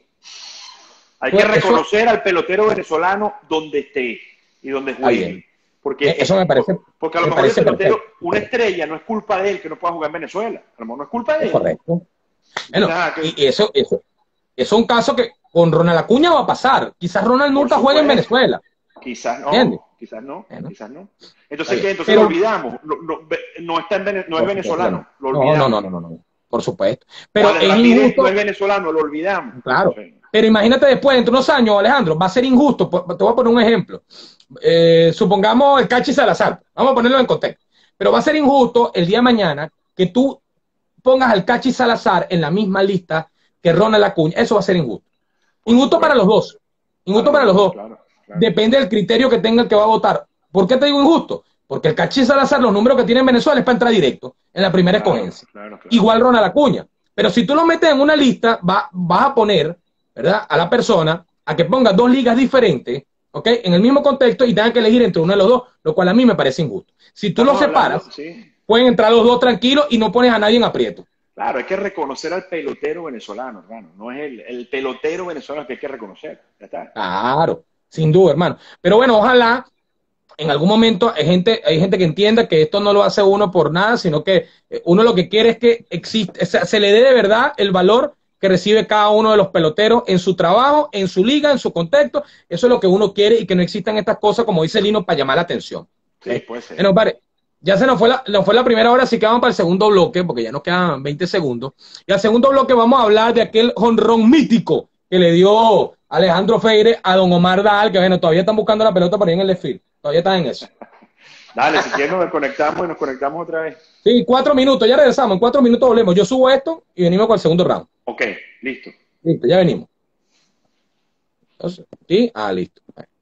Hay que reconocer al pelotero venezolano donde esté y donde juegue. Porque eso me parece. Porque a lo mejor el pelotero, una estrella, no es culpa de él que no pueda jugar en Venezuela. A lo mejor no es culpa de él. Correcto. Bueno, y eso es un caso que con Ronald Acuña va a pasar. Quizás Ronald nunca juegue en Venezuela. Quizás no. ¿Entiendes? Quizás no. Quizás no. Entonces, ¿qué? Entonces lo olvidamos. No es venezolano. Lo olvidamos. No. Por supuesto. Pero es injusto. No es venezolano, lo olvidamos. Claro. Pero imagínate después, dentro de unos años, Alejandro, va a ser injusto. Te voy a poner un ejemplo. Supongamos el Cachi Salazar. Vamos a ponerlo en contexto. Pero va a ser injusto el día de mañana que tú pongas al Cachi Salazar en la misma lista que Ronald Acuña. Eso va a ser injusto. Injusto para los dos. Injusto para los dos. Claro. Depende del criterio que tenga el que va a votar. ¿Por qué te digo injusto? Porque el Cachi Salazar, los números que tiene en Venezuela es para entrar directo en la primera escogencia. Claro. Igual Ronald Acuña. Pero si tú lo metes en una lista, vas a poner, ¿verdad?, a la persona a que ponga 2 ligas diferentes, ¿ok?, en el mismo contexto y tenga que elegir entre uno de los dos, lo cual a mí me parece injusto. Si tú los separas, pueden entrar los dos tranquilos y no pones a nadie en aprieto. Claro, hay que reconocer al pelotero venezolano, hermano. No es el pelotero venezolano que hay que reconocer. Ya está. Claro, sin duda, hermano. Pero bueno, ojalá en algún momento hay gente que entienda que esto no lo hace uno por nada, sino que uno lo que quiere es que se le dé de verdad el valor que recibe cada uno de los peloteros en su trabajo, en su liga, en su contexto. Eso es lo que uno quiere y que no existan estas cosas, como dice Lino, para llamar la atención. Sí, puede ser. Bueno, vale, ya nos fue la primera hora, así que vamos para el segundo bloque, porque ya nos quedan 20 segundos. Y al segundo bloque vamos a hablar de aquel jonrón mítico que le dio Alejandro Feire a don Omar Daal, que bueno, todavía están buscando la pelota por ahí en el desfile. Todavía están en eso. Dale, si quieres nos desconectamos y nos conectamos otra vez. Sí, 4 minutos, ya regresamos. En 4 minutos volvemos. Yo subo esto y venimos con el segundo round. Ok, listo. Listo, ya venimos. Entonces, ¿sí? Listo.